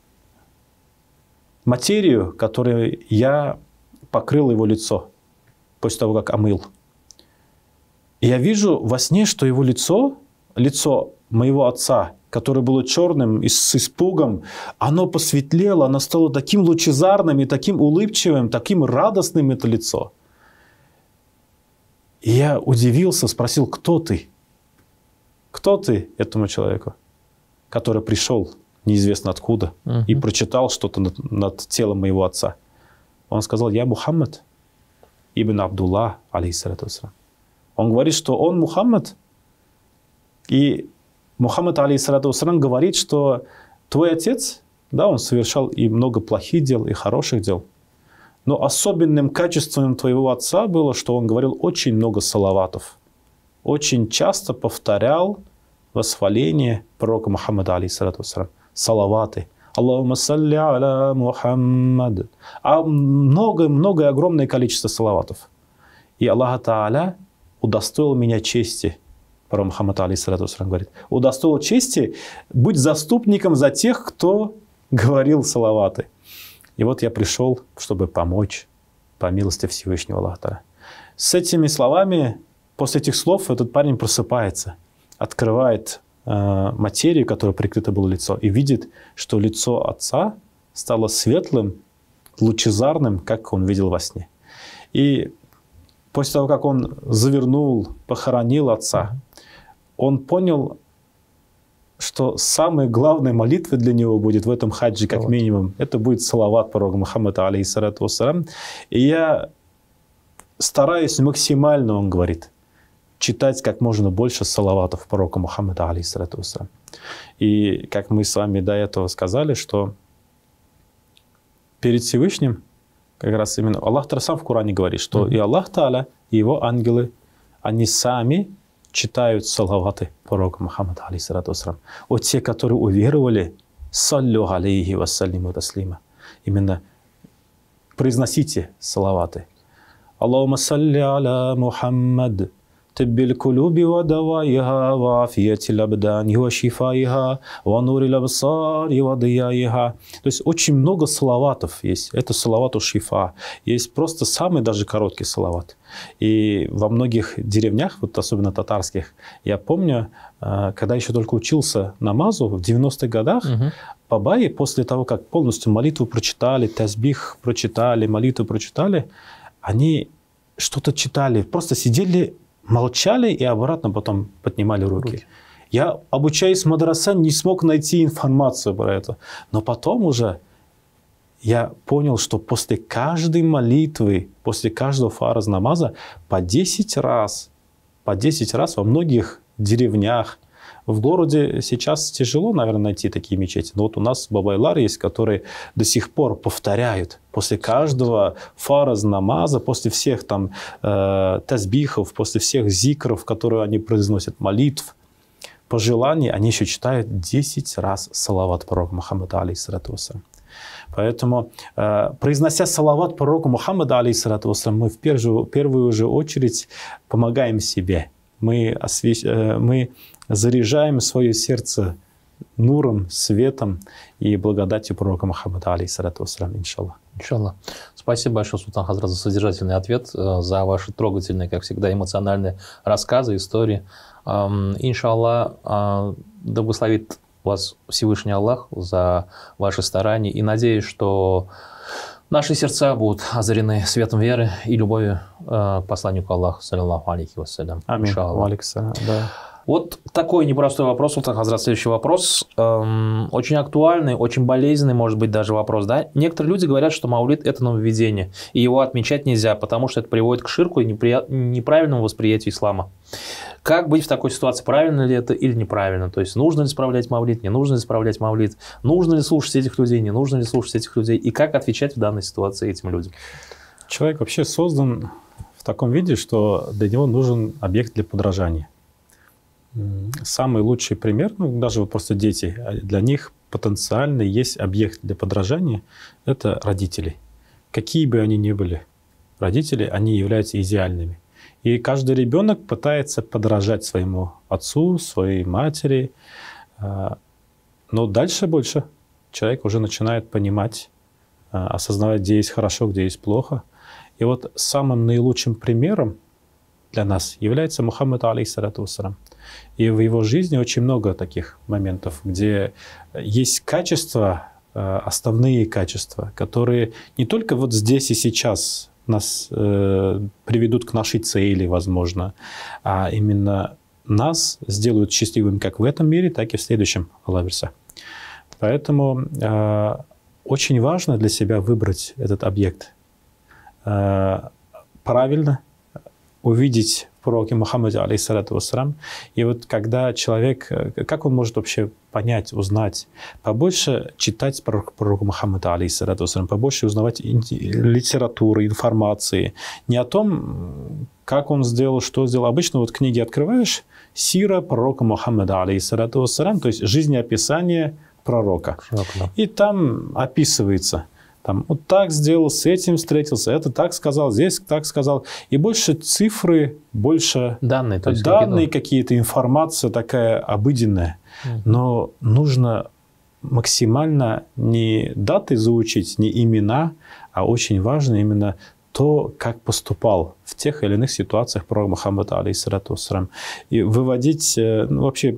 [SPEAKER 3] материю, которой я покрыл его лицо после того, как омыл. И я вижу во сне, что его лицо моего отца, которое было черным и с испугом, оно посветлело, оно стало таким лучезарным и таким улыбчивым, таким радостным это лицо. И я удивился, спросил: кто ты? Кто ты этому человеку, который пришел неизвестно откуда и прочитал что-то над телом моего отца? Он сказал: я Мухаммад ибн Абдуллах, алейхиссалату вассалам. Он говорит, что он Мухаммад, и Мухаммад, алейхиссалату вассалам, говорит, что твой отец, да, он совершал и много плохих дел, и хороших дел, но особенным качеством твоего отца было, что он говорил очень много салаватов, очень часто повторял восхваление пророка Мухаммада, алейхиссалату вассалам, салаваты. Аллахумма салли аля Мухаммад. А много, огромное количество салаватов. И Аллах Та'аля удостоил меня чести, пророк Мухаммад, алейхиссалату вассалам, говорит, удостоил чести быть заступником за тех, кто говорил салаваты. И вот я пришел, чтобы помочь по милости Всевышнего Аллаха Та'аля. С этими словами, после этих слов, этот парень просыпается, открывает материю, которой прикрыто было лицо, и видит, что лицо отца стало светлым, лучезарным, как он видел во сне. И после того, как он завернул, похоронил отца, он понял, что самой главной молитвой для него будет в этом хаджи, как минимум, это будет салават пророка Мухаммада, алейхиссалату вассалам. И я стараюсь максимально, он говорит, читать как можно больше салаватов пророка Мухаммада, алейхиссалату вассалам. И как мы с вами до этого сказали, что перед Всевышним, как раз именно Аллах Та'аля сам в Коране говорит, что и Аллах Та'аля, и его ангелы, они сами читают салаваты пророка Мухаммада, алейхиссалату вассалам. Вот те, которые уверовали, саллю алейхи вассалиму таслима. Именно произносите салаваты. Аллахумма салли аля Мухаммад. طب القلوب ودوائها وعافية الأبدان وشفائها ونور الأبصار وضيائها. То есть очень много салаватов есть. Это салавату шифа. Есть просто самый даже короткий салават. И во многих деревнях, вот особенно татарских, я помню, когда еще только учился намазу в 90-х годах, бабаи после того, как полностью молитву прочитали, тазбих прочитали, молитву прочитали, они что-то читали, просто сидели, молчали и обратно потом поднимали руки. Я, обучаясь в мадрасе, не смог найти информацию про это. Но потом уже я понял, что после каждой молитвы, после каждого фарз намаза по 10 раз во многих деревнях, в городе сейчас тяжело, наверное, найти такие мечети. Но вот у нас бабайлар есть, которые до сих пор повторяют после каждого фарз намаза, после всех там тазбихов, после всех зикров, которые они произносят, молитв, пожеланий, они еще читают 10 раз салават пророка Мухаммада, алейхиссалату вассалам. Поэтому, произнося салават пророку Мухаммада, алейхиссалату вассалам, мы в первую же очередь помогаем себе. Мы заряжаем свое сердце нуром, светом и благодатью пророка Мухаммада, алейхиссалату вассалям, иншаллах.
[SPEAKER 2] Иншаллах. Спасибо большое, Султан Хазрат, за содержательный ответ, за ваши трогательные, как всегда, эмоциональные рассказы, истории. Иншаллах, да благословит вас Всевышний Аллах за ваши старания. И надеюсь, что наши сердца будут озарены светом веры и любовью к посланнику Аллаха, саллаллаху алейхи вассалям.
[SPEAKER 3] Аминь. Да.
[SPEAKER 2] Вот такой непростой вопрос, Султан Хазрат. Следующий вопрос. Очень актуальный, очень болезненный, может быть, даже вопрос. Да? Некоторые люди говорят, что маулид – это нововведение, и его отмечать нельзя, потому что это приводит к ширку и неправильному восприятию ислама. Как быть в такой ситуации? Правильно ли это или неправильно? То есть, нужно ли справлять маулид, не нужно ли справлять маулид? Нужно ли слушать этих людей, не нужно ли слушать этих людей? И как отвечать в данной ситуации этим людям?
[SPEAKER 3] Человек вообще создан в таком виде, что для него нужен объект для подражания. Самый лучший пример, даже вот просто дети, для них потенциально есть объект для подражания, это родители. Какие бы они ни были, родители, они являются идеальными. И каждый ребенок пытается подражать своему отцу, своей матери. Но дальше больше человек уже начинает понимать, осознавать, где есть хорошо, где есть плохо. И вот самым наилучшим примером для нас является Мухаммад, алейхиссалату вассалям. И в его жизни очень много таких моментов, где есть качества, основные качества, которые не только вот здесь и сейчас нас приведут к нашей цели, возможно, а именно нас сделают счастливыми как в этом мире, так и в следующем, Аллах верса. Поэтому очень важно для себя выбрать этот объект, правильно увидеть в пророке Мухаммаде, алейхиссалату вассалям. И вот когда человек, как он может вообще понять, узнать, побольше читать пророка Мухаммада, алейхиссалату вассалям, побольше узнавать литературы, информации. Не о том, как он сделал, что сделал. Обычно вот книги открываешь, сира пророка Мухаммада, алейхиссалату вассалям, то есть жизнеописание пророка. И там описывается. Там вот так сделал, с этим встретился, это так сказал, здесь так сказал. И больше цифры, больше
[SPEAKER 2] данные, то есть
[SPEAKER 3] данные какие-то, информация такая обыденная. Но нужно максимально не даты заучить, не имена, а очень важно именно то, как поступал в тех или иных ситуациях пророк Мухаммад, алейхиссалату вассалям. И выводить, вообще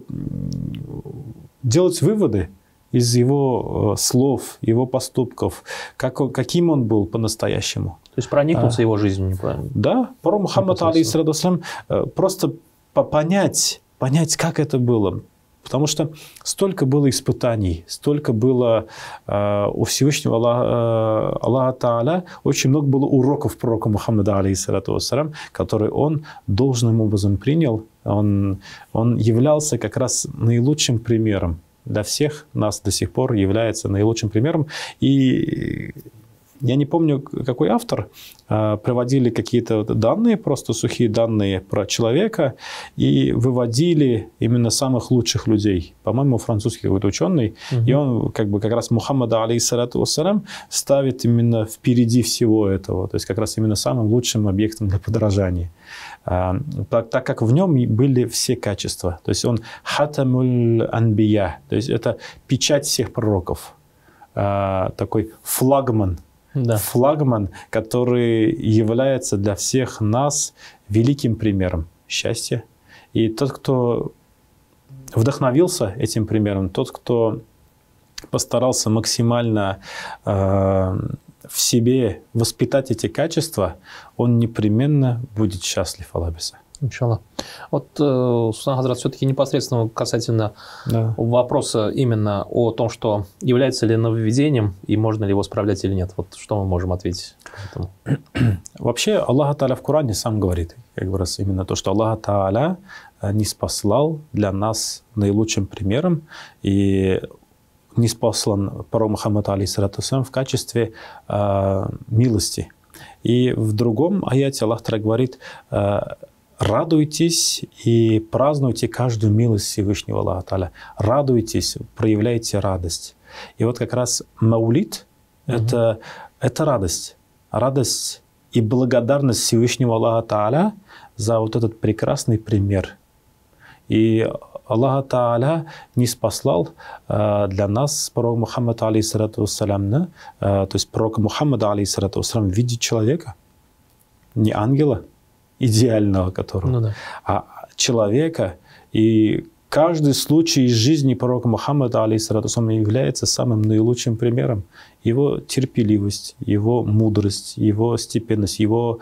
[SPEAKER 3] делать выводы из его слов, его поступков, каким он был по-настоящему.
[SPEAKER 2] То есть проникнуться его жизнью, неправильно?
[SPEAKER 3] Да, пророк Мухаммад, алейхиссалату вассалям, просто понять, как это было. Потому что столько было испытаний, столько было у Всевышнего Аллаха Тааля, очень много было уроков пророка Мухаммада, алейхиссалату вассалям, которые он должным образом принял. Он являлся как раз наилучшим примером. Для всех нас до сих пор является наилучшим примером. И я не помню, какой автор, приводили какие-то данные, просто сухие данные про человека, и выводили именно самых лучших людей. По-моему, французский какой-то ученый. И он как раз Мухаммада, алейхиссалату вассалям, ставит именно впереди всего этого. То есть как раз именно самым лучшим объектом для подражания. Так как в нем были все качества. То есть он хатамуль анбия, то есть это печать всех пророков. Такой флагман. Да. Флагман, который является для всех нас великим примером счастья. И тот, кто вдохновился этим примером, тот, кто постарался максимально в себе воспитать эти качества, он непременно будет счастлив, Аллах верса.
[SPEAKER 2] Иншаллах. Вот, Султан Хазрат, все-таки непосредственно касательно вопроса именно о том, что является ли нововведением и можно ли его справлять или нет. Вот что мы можем ответить к этому?
[SPEAKER 3] Вообще, Аллах Тааля в Коране сам говорит, как раз именно то, что Аллах Тааля ниспослал для нас наилучшим примером и ниспослан пророк Мухаммад, алейхиссалату вассалям, в качестве милости. И в другом аяте Аллах Тааля говорит: радуйтесь и празднуйте каждую милость Всевышнего Аллаха Тааля. Радуйтесь, проявляйте радость. И вот как раз маулид это радость. Радость и благодарность Всевышнего Аллаха Тааля за вот этот прекрасный пример. И Аллах Тааля не спаслал для нас пророка Мухаммада, алейхиссалату вассалямна, то есть пророка Мухаммада, алейхиссалату вассалям, в виде человека, не ангела идеального, которого, а человека. И каждый случай из жизни пророка Мухаммада, алейхиссалату вассалям, является самым наилучшим примером. Его терпеливость, его мудрость, его степенность, его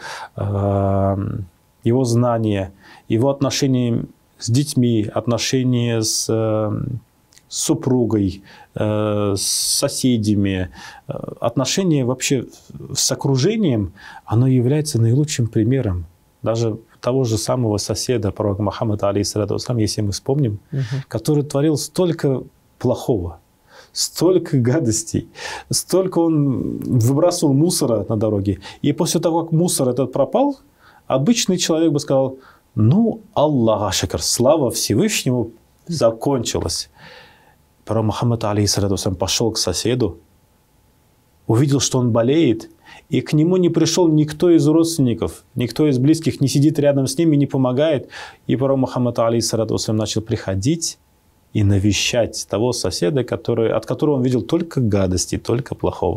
[SPEAKER 3] знания, его отношения с детьми, отношения с супругой, с соседями, отношения вообще с окружением, оно является наилучшим примером. Даже того же самого соседа, пророка Мухаммада, алейхиссалату вассалям, если мы вспомним, который творил столько плохого, столько гадостей, столько он выбрасывал мусора на дороге. И после того, как мусор этот пропал, обычный человек бы сказал: ну, Аллах шакар, слава Всевышнему, закончилась. Пророк Мухаммад, алейхиссалату вассалям, пошел к соседу, увидел, что он болеет, и к нему не пришел никто из родственников, никто из близких не сидит рядом с ним и не помогает. И пророк Мухаммад, алейхиссалату вассалям, начал приходить и навещать того соседа, от которого он видел только гадости, только плохого.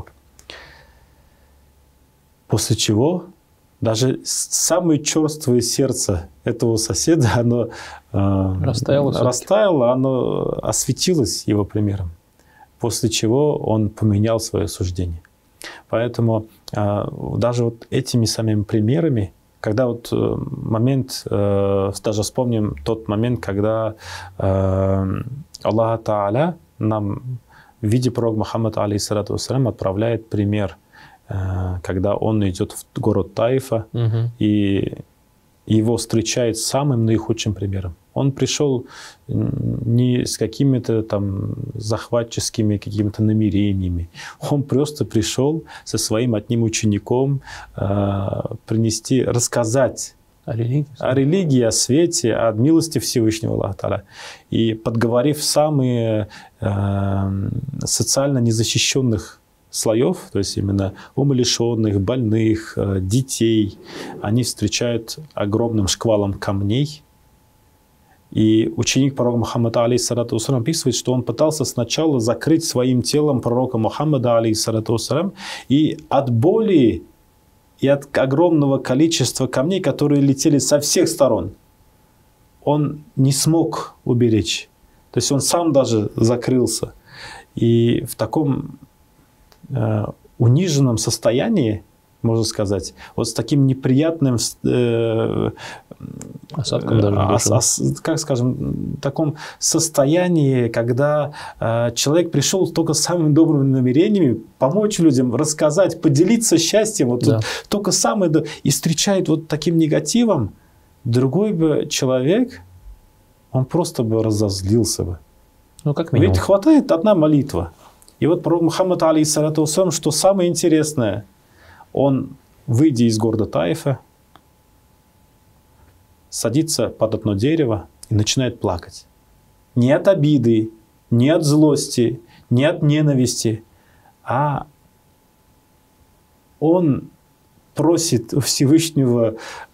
[SPEAKER 3] После чего даже самое черствое сердце этого соседа, оно растаяло, оно осветилось его примером. После чего он поменял свое суждение. Поэтому даже вот этими самими примерами, когда вот момент, даже вспомним тот момент, когда Аллах Тааля нам в виде пророка Мухаммада, алейхиссалату вассалям, отправляет пример, когда он идет в город Таифа, и его встречает самым наихудшим примером. Он пришел не с какими-то там захватческими какими-то намерениями. Он просто пришел со своим одним учеником рассказать о религии, о свете, о милости Всевышнего Аллаха Тааля. И подговорив самые социально незащищенных слоев, то есть именно умалишенных, больных, детей, они встречают огромным шквалом камней. И ученик пророка Мухаммада, алейхиссалату вассалям, описывает, что он пытался сначала закрыть своим телом пророка Мухаммада, алейхиссалату вассалям, и от боли и от огромного количества камней, которые летели со всех сторон, он не смог уберечь. То есть он сам даже закрылся. И в таком униженном состоянии, можно сказать, вот с таким неприятным осадком даже, как скажем, в таком состоянии, когда человек пришел только с самыми добрыми намерениями помочь людям, рассказать, поделиться счастьем, вот только самое, и встречает вот таким негативом, другой бы человек, он просто бы разозлился бы.
[SPEAKER 2] Ну, как минимум.
[SPEAKER 3] Ведь хватает одна молитва. И вот пророк Мухаммад, алейхиссалату вассалям, что самое интересное, он, выйдя из города Таифа, садится под одно дерево и начинает плакать. Не от обиды, не от злости, не от ненависти, а он просит у Всевышнего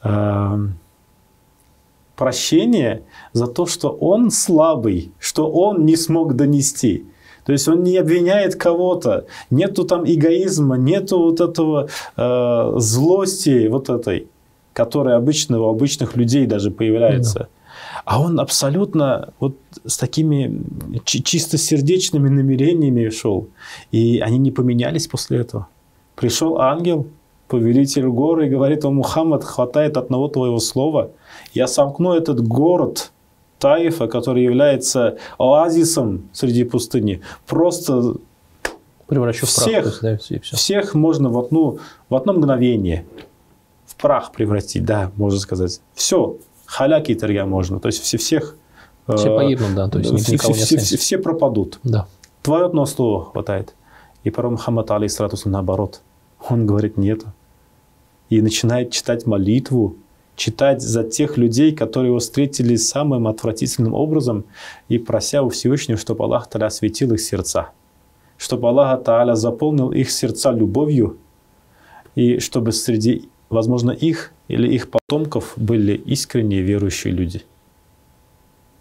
[SPEAKER 3] прощения за то, что он слабый, что он не смог донести. То есть он не обвиняет кого-то, нету там эгоизма, нету вот этого злости вот этой, которая обычно у обычных людей даже появляется. А он абсолютно вот с такими чистосердечными намерениями шел. И они не поменялись после этого. Пришел ангел, повелитель горы, и говорит: «О, Мухаммад, хватает одного твоего слова. Я сомкну этот город Таифа, который является оазисом среди пустыни, просто
[SPEAKER 2] превращу
[SPEAKER 3] всех,
[SPEAKER 2] в прах,
[SPEAKER 3] всех можно в одно мгновение в прах превратить, да, можно сказать. Все, халяки тарья можно, то есть всех
[SPEAKER 2] все погибнут, да, то есть никого не останется.
[SPEAKER 3] Все пропадут.
[SPEAKER 2] Да.
[SPEAKER 3] Твое одно слово хватает. И пророк Мухаммад, алейхиссалату вассалям, наоборот, он говорит: нет. И начинает читать молитву, читать за тех людей, которые его встретили самым отвратительным образом, и прося у Всевышнего, чтобы Аллах Тааля осветил их сердца, чтобы Аллах Тааля заполнил их сердца любовью, и чтобы среди, возможно, их или их потомков были искренние верующие люди.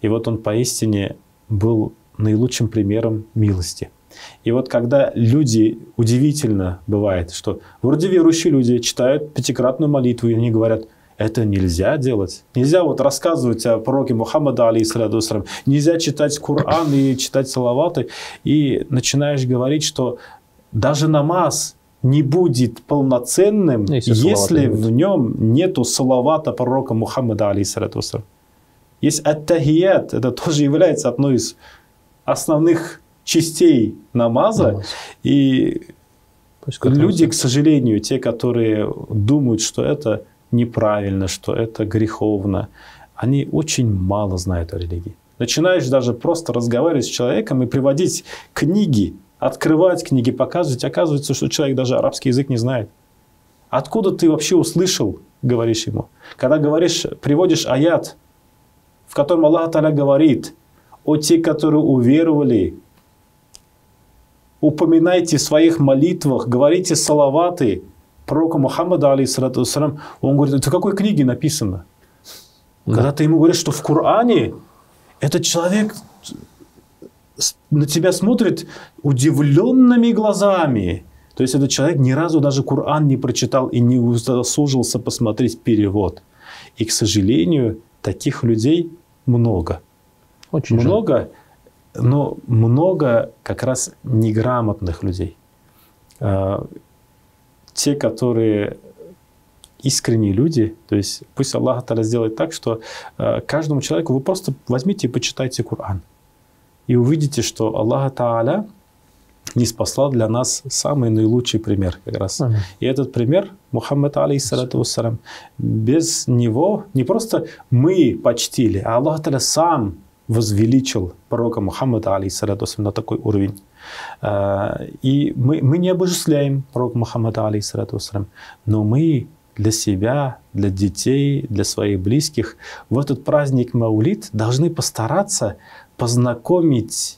[SPEAKER 3] И вот он поистине был наилучшим примером милости. И вот когда люди, удивительно бывает, что вроде верующие люди читают пятикратную молитву, и они говорят, это нельзя делать. Нельзя вот рассказывать о пророке Мухаммаде, алейхиссалату вассалям, нельзя читать Коран и читать салаваты. И начинаешь говорить, что даже намаз не будет полноценным, если в нем нету салавата пророка Мухаммада, алейхиссалату вассалям. Есть ат-тахият, это тоже является одной из основных частей намаза. И люди, к сожалению, те, которые думают, что это неправильно, что это греховно, они очень мало знают о религии. Начинаешь даже просто разговаривать с человеком и приводить книги, открывать книги, показывать, оказывается, что человек даже арабский язык не знает. Откуда ты вообще услышал, говоришь ему? Когда говоришь, приводишь аят, в котором Аллах Та'аля говорит, о те, которые уверовали, упоминайте в своих молитвах, говорите салаваты пророку Мухаммаду, алейхиссалату вассалям. Он говорит, это в какой книге написано? Да. Когда ты ему говоришь, что в Коране, этот человек на тебя смотрит удивленными глазами. То есть этот человек ни разу даже Коран не прочитал и не удосужился посмотреть перевод. И, к сожалению, таких людей много. Очень много, но много как раз неграмотных людей. Те, которые искренние люди, то есть пусть Аллах Та'аля сделает так, что каждому человеку вы просто возьмите и почитайте Коран. И увидите, что Аллах Та'аля ниспослал для нас самый наилучший пример как раз. И этот пример Мухаммад, алейхиссалату вассалям, без него не просто мы почтили, а Аллах Та'аля сам возвеличил пророка Мухаммада, алейхиссалату вассалям, на такой уровень. И мы не обожествляем пророка Мухаммада, алейхиссалату вассалям, но мы для себя, для детей, для своих близких в этот праздник Маулид должны постараться познакомить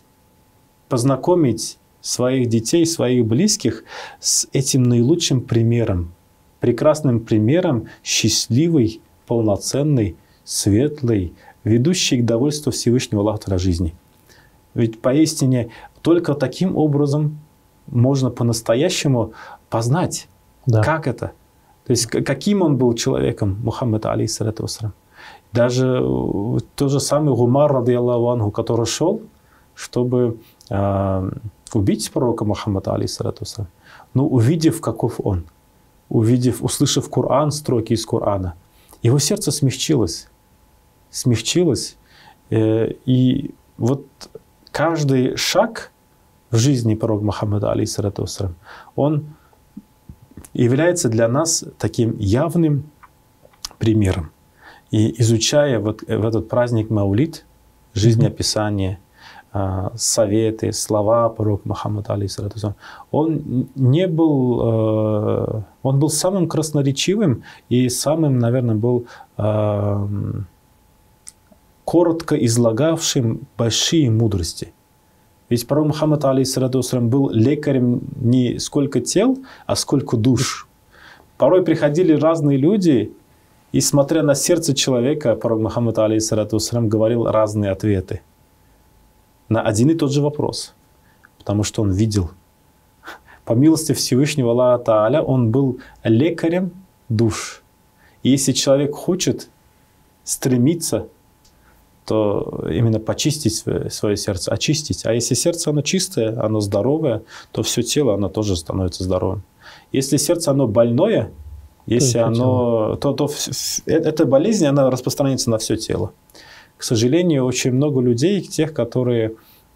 [SPEAKER 3] своих детей, своих близких с этим наилучшим примером, прекрасным примером счастливой, полноценной, светлой, ведущей к довольству Всевышнего Аллаха жизни. Ведь поистине только таким образом можно по-настоящему познать, как это. То есть каким он был человеком, Мухаммад, алейхиссалату вассалям. Даже тот же самый Умар, радийаллаху анху, который шел, чтобы убить пророка Мухаммада, алейхиссалату вассалям, но увидев, каков он, услышав Коран, строки из Корана, его сердце смягчилось. И вот каждый шаг в жизни пророка Мухаммада, алейхиссалату вассалям, он является для нас таким явным примером. И изучая вот в этот праздник Маулид, жизнеописание, советы, слова пророка Мухаммада, алейхиссалату вассалям, он был самым красноречивым и самым, наверное, был коротко излагавшим большие мудрости. Ведь пророк Мухаммад, алейхиссалату вассалям, был лекарем не сколько тел, а сколько душ. Порой приходили разные люди, и смотря на сердце человека, пророк Мухаммад, алейхиссалату вассалям, говорил разные ответы на один и тот же вопрос. Потому что он видел. По милости Всевышнего Аллаха Та'аля, он был лекарем душ. И если человек хочет стремиться, то именно почистить свое сердце, очистить. А если сердце оно чистое, оно здоровое, то все тело оно тоже становится здоровым. Если сердце оно больное, если то эта болезнь она распространяется на все тело. К сожалению, очень много людей, тех, которые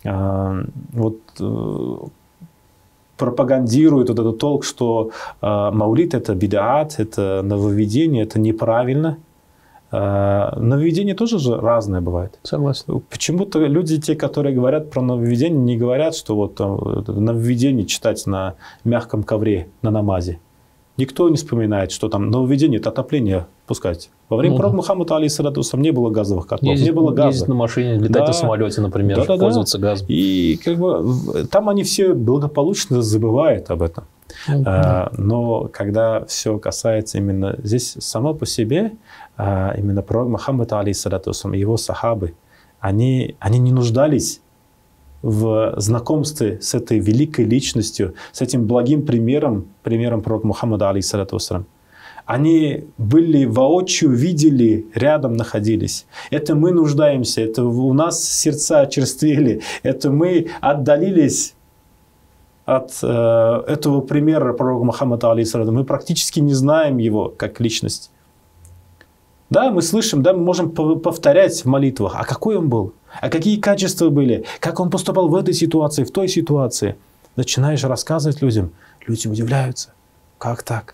[SPEAKER 3] пропагандируют вот этот толк, что маулид это бидаат, это нововведение, это неправильно. Нововведение тоже же разное бывает.
[SPEAKER 2] Согласен.
[SPEAKER 3] Почему-то люди, те, которые говорят про нововведение, не говорят, что вот нововведение читать на мягком ковре на намазе. Никто не вспоминает, что там нововведение, это отопление пускать. Во время пророка Мухаммада, алейхиссалату вассалям, не было газовых котлов, не было газа. Ездить
[SPEAKER 2] на машине, летать на самолете, например, пользоваться газом.
[SPEAKER 3] И как бы там они все благополучно забывают об этом. Но когда все касается именно здесь само по себе, именно пророк Мухаммад, алейхиссалату вассалям, его сахабы, они не нуждались в знакомстве с этой великой личностью, с этим благим примером пророка Мухаммада, алейхиссалату вассалам. Они были воочию, видели, рядом находились. Это мы нуждаемся, это у нас сердца очерствели, это мы отдалились от этого примера пророка Мухаммада, алейхиссалату. Мы практически не знаем его как личность. Да, мы слышим, да, мы можем повторять в молитвах, а какой он был, а какие качества были, как он поступал в этой ситуации, в той ситуации. Начинаешь рассказывать людям, люди удивляются. Как так?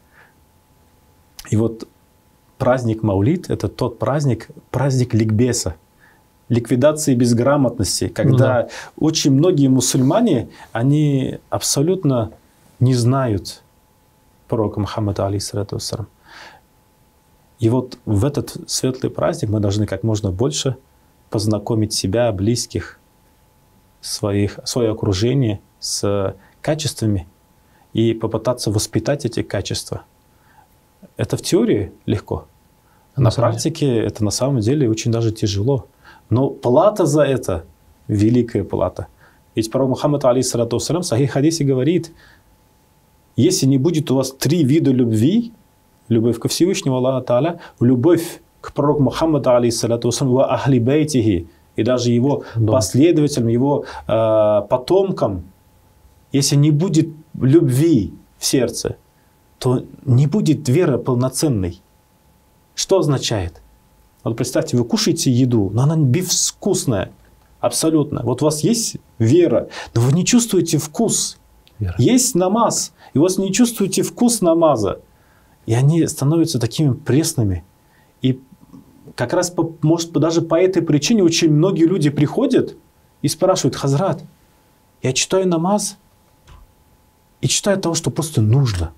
[SPEAKER 3] И вот праздник Маулид – это тот праздник ликбеса, ликвидации безграмотности, когда очень многие мусульмане, они абсолютно не знают пророка Мухаммада, алейхиссалату вассалам. И вот в этот светлый праздник мы должны как можно больше познакомить себя, близких, свое окружение с качествами и попытаться воспитать эти качества. Это в теории легко. На практике это на самом деле очень даже тяжело. Но плата за это – великая плата. Ведь пророк Мухаммад, алейхиссалату вассалам, в сахих хадисе говорит, если не будет у вас 3 вида любви, любовь ко Всевышнему Аллаху Тааля, любовь к пророку Мухаммаду, алейхиссалату вассалам, ва ахли бейтихи, и даже его последователям, его потомкам, если не будет любви в сердце, то не будет веры полноценной. Что означает? Вот представьте, вы кушаете еду, но она безвкусная, абсолютно. Вот у вас есть вера, но вы не чувствуете вкус. Вера. Есть намаз, и у вас не чувствуете вкус намаза. И они становятся такими пресными. И как раз, может, даже по этой причине очень многие люди приходят и спрашивают: Хазрат, я читаю намаз и читаю того, что просто нужно.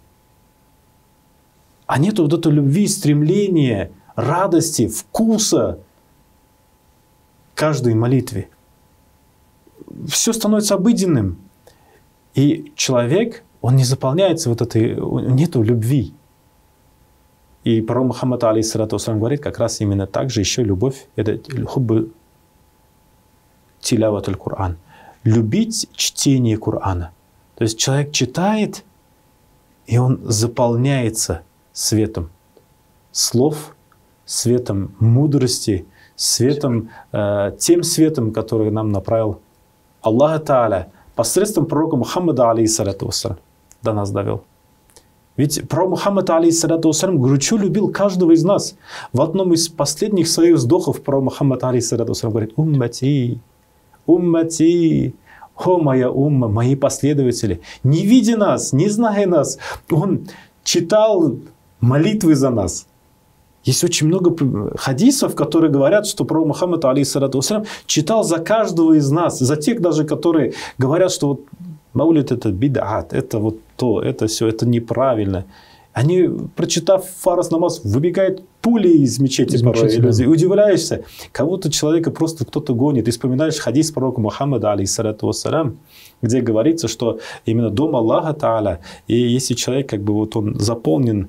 [SPEAKER 3] А нет вот этой любви, стремления, радости, вкуса каждой молитве. Все становится обыденным. И человек, он не заполняется вот этой, нету любви. И пророк Мухаммад, алейхиссалату вассалам, говорит как раз именно так же еще любовь, это хуббу тилаватуль Кур'ан. Любить чтение Кур'ана. То есть человек читает, и он заполняется светом слов, светом мудрости, светом, тем светом, который нам направил Аллах Тааля посредством пророка Мухаммада, алейхиссалату вассалам, до нас довел. Ведь пророк Мухаммад, алейхиссалату вассалам, горячо любил каждого из нас. В одном из последних своих вздохов пророк Мухаммад, алейхиссалату вассалам, говорит: уммати, уммати, о моя умма, мои последователи, не видя нас, не зная нас, он читал молитвы за нас. Есть очень много хадисов, которые говорят, что пророк Мухаммад, алейхиссалату вассалам, читал за каждого из нас, за тех даже, которые говорят, что вот Маулид это бид'ат, это вот то, это все, это неправильно. Они, прочитав фарз намаз, выбегают пулей из мечети. И удивляешься, кого-то человека просто кто-то гонит. И вспоминаешь хадис пророка Мухаммада, алейхиссалату вассалам, где говорится, что именно дом Аллаха Тааля, и если человек как бы вот он заполнен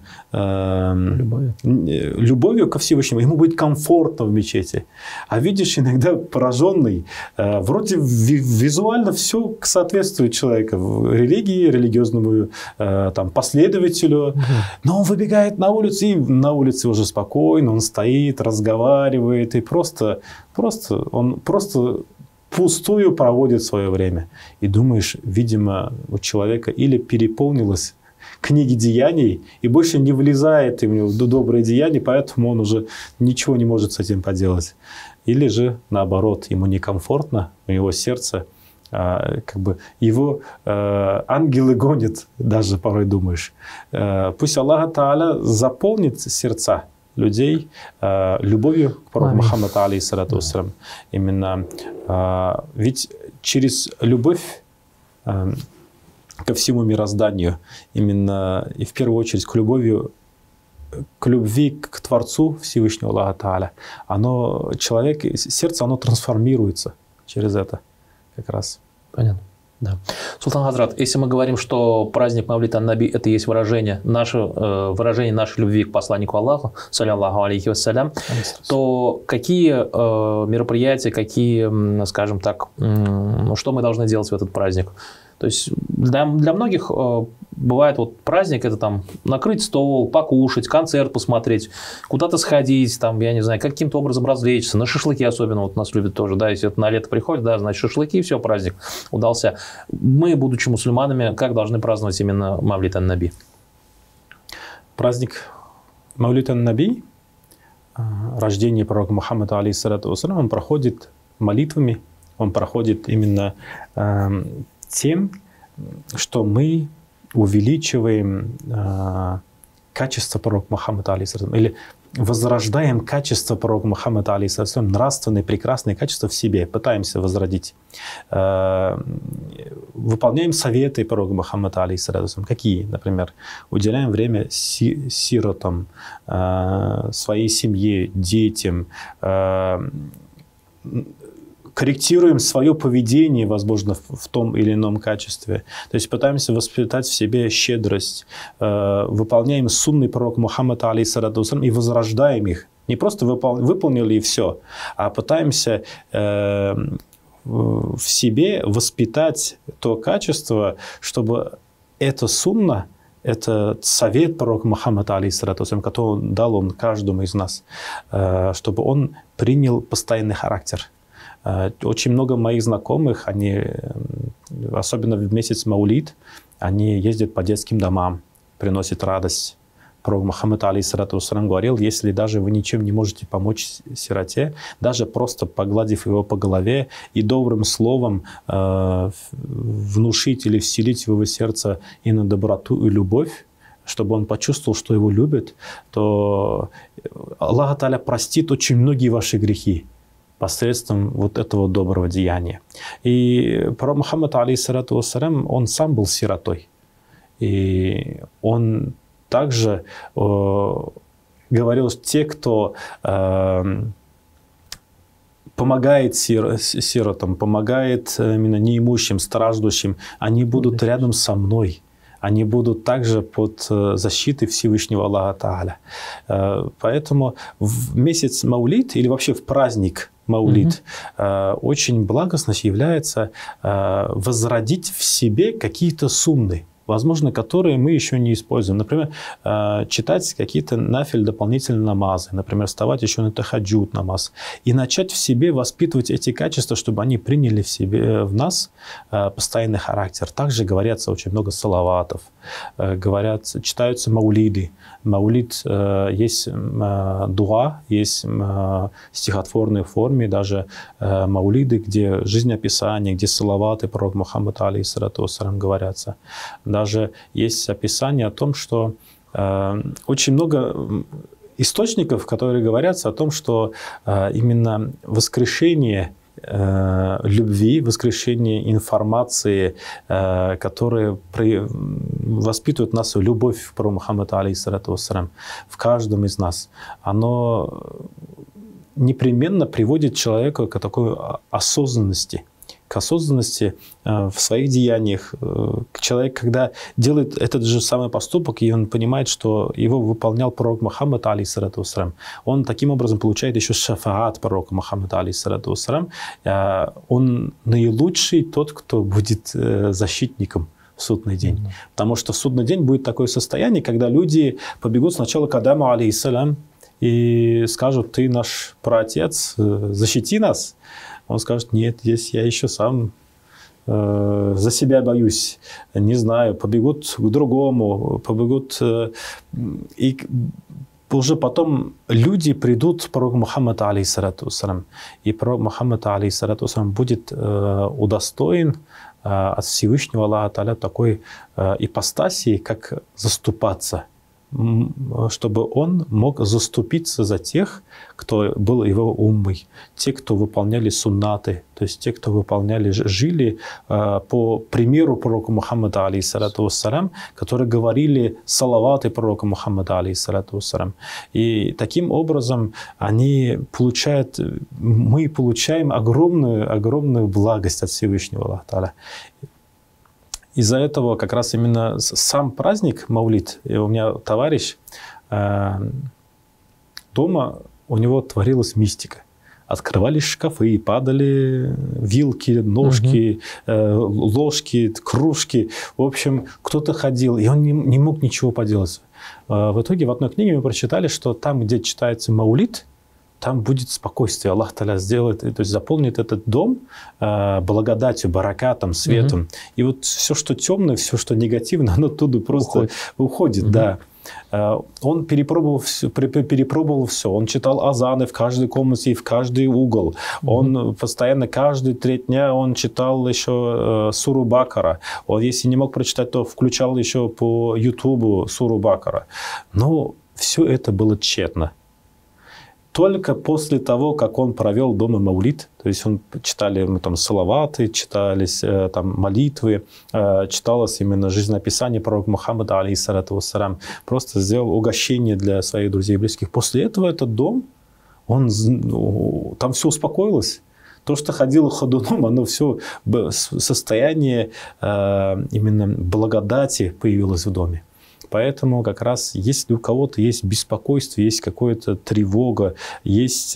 [SPEAKER 3] любовью ко Всевышнему, ему будет комфортно в мечети. А видишь, иногда пораженный, вроде визуально все соответствует человеку, религии, религиозному там, последователю, но он выбегает на улицу, и на улице уже спокойно, он стоит, разговаривает, и он просто пустую проводит свое время. И думаешь, видимо, у человека или переполнилась книги деяний, и больше не влезает в него добрые деяния, поэтому он уже ничего не может с этим поделать. Или же, наоборот, ему некомфортно, у него сердце, как бы его ангелы гонят, даже порой думаешь. Пусть Аллах Тааля заполнит сердца людей любовью к пророку Мухаммаду, алейхиссалату вассалам. Именно ведь через любовь ко всему мирозданию, именно и в первую очередь к любви к Творцу Всевышнего Аллаха Тааля, сердце, оно трансформируется через это как раз.
[SPEAKER 2] Понятно. Да. Султан Хазрат, если мы говорим, что праздник Мавлид ан-Наби – это есть выражение нашей любви к посланнику Аллаха, саллаллаху алейхи вассалям, то какие мероприятия, какие, скажем так, что мы должны делать в этот праздник? То есть для многих бывает вот праздник – это там накрыть стол, покушать, концерт посмотреть, куда-то сходить, там, я не знаю, каким-то образом развлечься, на шашлыки особенно вот нас любят тоже, да, если это на лето приходит, да, значит шашлыки, все, праздник удался. Мы, будучи мусульманами, как должны праздновать именно Мавлид ан-Наби?
[SPEAKER 3] Праздник Мавлид ан-Наби, рождение пророка Мухаммада, алейхиссалату вассалям, он проходит молитвами, он проходит именно тем, что мы увеличиваем качество пророка Мухаммада, алейхиссалям, или возрождаем качество пророка Мухаммада, алейхиссалям, нравственные, прекрасные качества в себе, пытаемся возродить. Выполняем советы пророка Мухаммада, алейхиссалям. Какие? Например, уделяем время сиротам, своей семье, детям, корректируем свое поведение, возможно, в том или ином качестве. То есть пытаемся воспитать в себе щедрость, выполняем сунны пророка Мухаммада, алейхиссалату вассалям, и возрождаем их. Не просто выполнили и все, а пытаемся в себе воспитать то качество, чтобы эта сунна, это совет пророка Мухаммада, алейхиссалату вассалям, который он дал каждому из нас, чтобы он принял постоянный характер. Очень много моих знакомых, они, особенно в месяц Маулид, они ездят по детским домам, приносят радость. Пророк Мухаммад, алейхиссалату вассалям, говорил, если даже вы ничем не можете помочь сироте, даже просто погладив его по голове и добрым словом внушить или вселить в его сердце именно доброту и любовь, чтобы он почувствовал, что его любят, то Аллах Тааля простит очень многие ваши грехи посредством вот этого доброго деяния. И пророк Мухаммад, алейхиссалату вассалям, он сам был сиротой. И он также говорил, что те, кто помогает сиротам, помогает именно неимущим, страждущим, они будут рядом со мной. Они будут также под защитой Всевышнего Аллаха Тааля. Поэтому в месяц Маулид или вообще в праздник Маулид очень благостность является возродить в себе какие-то сунны, возможно, которые мы еще не используем. Например, читать какие-то нафиль дополнительные намазы, например, вставать еще на тахаджуд намаз, и начать в себе воспитывать эти качества, чтобы они приняли в нас постоянный характер. Также говорятся очень много салаватов, читаются маулиды. Маулид есть дуа, есть стихотворные формы, даже маулиды, где жизнеописание, где салаваты пророка Мухаммада, алейхиссалату вассалям, говорятся. Даже есть описание о том, что очень много источников, которые говорят о том, что именно воскрешение любви, воскрешение информации, которые воспитывают нас в любовь к пророку Мухаммаду, алейхиссалату вассалям, в каждом из нас, оно непременно приводит человека к такой осознанности, в своих деяниях. Человек, когда делает этот же самый поступок, и он понимает, что его выполнял пророк Мухаммад, алейхиссалату вассалям, он таким образом получает еще шафаат пророка Мухаммада, алейхиссалату вассалям. Он наилучший тот, кто будет защитником в судный день. Потому что в судный день будет такое состояние, когда люди побегут сначала к Адаму, алейхиссалям, и скажут: ты наш праотец, защити нас. Он скажет: нет, здесь я еще сам за себя боюсь, не знаю, побегут к другому, побегут. И уже потом люди придут к пророку Мухаммаду, алейхиссалату вассалям, и пророк Мухаммад, алейхиссалату вассалям, будет удостоен от Всевышнего Аллаха Тааля такой ипостаси, как заступаться, чтобы он мог заступиться за тех, кто был его уммой, те, кто выполняли суннаты, то есть те, кто жили по примеру пророка Мухаммада, алейхиссалату вассалям, которые говорили салаваты пророка Мухаммада, алейхиссалату вассалям. И таким образом мы получаем огромную благость от Всевышнего Аллаха Тааля. из-за этого как раз именно сам праздник Маулид, и у меня товарищ дома, у него творилась мистика. Открывались шкафы, падали вилки, ножки, ложки, кружки. В общем, кто-то ходил, и он не мог ничего поделать. В итоге в одной книге мы прочитали, что там, где читается Маулид, там будет спокойствие. Аллах Та'аля сделает, то есть заполнит этот дом благодатью, баракатом, светом. И вот все, что темное, все, что негативно, оно оттуда просто уходит. Да. Он перепробовал все. Он читал азаны в каждой комнате и в каждый угол. Он постоянно, каждые 3 дня он читал еще суру Бакара. Он, если не мог прочитать, то включал еще по Ютубу суру Бакара. Но все это было тщетно. Только после того, как он провел дома Маулид, то есть он читали там салаваты, читались там молитвы, читалось именно жизнеописание пророка Мухаммада, алейхиссалату вассалям, просто сделал угощение для своих друзей и близких. После этого этот дом, там все успокоилось. То, что ходило ходуном, оно все состояние именно благодати появилось в доме. Поэтому как раз, если у кого-то есть беспокойство, есть какая-то тревога, есть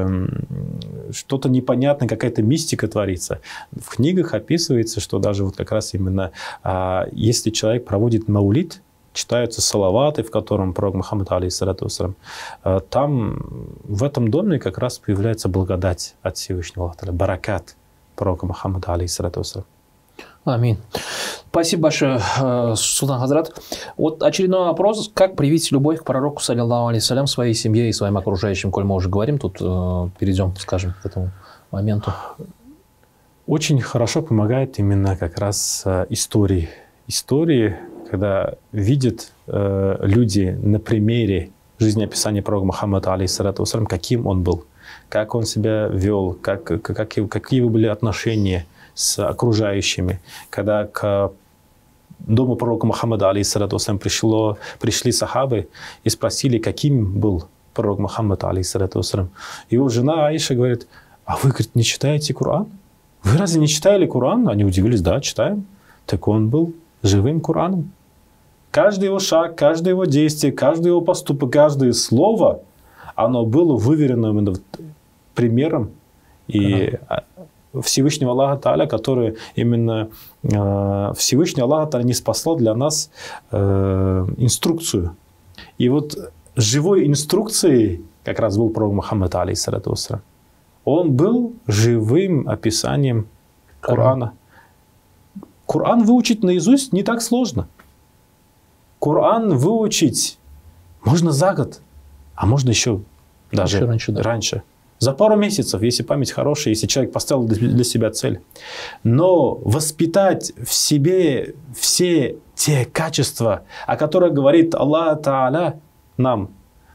[SPEAKER 3] что-то непонятное, какая-то мистика творится, в книгах описывается, что даже вот как раз именно если человек проводит маулид, читаются салаваты, в котором пророк Мухаммад, алейхиссалату вассалям, там в этом доме как раз появляется благодать от Всевышнего Аллаха, баракат пророка Мухаммада, алейхиссалату вассалям.
[SPEAKER 2] Аминь. Спасибо большое, Султан Хазрат. Вот очередной вопрос. Как привить любовь к пророку, саллаллаху алейхи вассалям, своей семье и своим окружающим, коль мы уже говорим, тут перейдем, скажем, к этому моменту.
[SPEAKER 3] Очень хорошо помогает именно как раз истории. Истории, когда видят люди на примере жизнеописания пророка Мухаммада, алейхиссалату вассалям, каким он был, как он себя вел, какие были отношения с окружающими. Когда к дому пророка Мухаммада, алейхиссалату вассалям, пришли сахабы и спросили, каким был пророк Мухаммад, алейхиссалату вассалям. Его жена Аиша говорит: а вы, говорит, не читаете Коран? Вы разве не читали Коран? Они удивились: да, читаем. Так он был живым Кораном. Каждый его шаг, каждое его действие, каждый его поступок, каждое слово, оно было выверено примером. И Всевышнего Аллаха Та'аля, который именно Всевышний Аллах Та'аля не спасал для нас инструкцию. И вот живой инструкцией как раз был пророк Мухаммад, алейхиссалату вассалям. Он был живым описанием Корана. Коран выучить наизусть не так сложно. Коран выучить можно за год, а можно еще даже раньше. За пару месяцев, если память хорошая, если человек поставил для себя цель. Но воспитать в себе все те качества, о которых говорит Аллах Та'аля нам,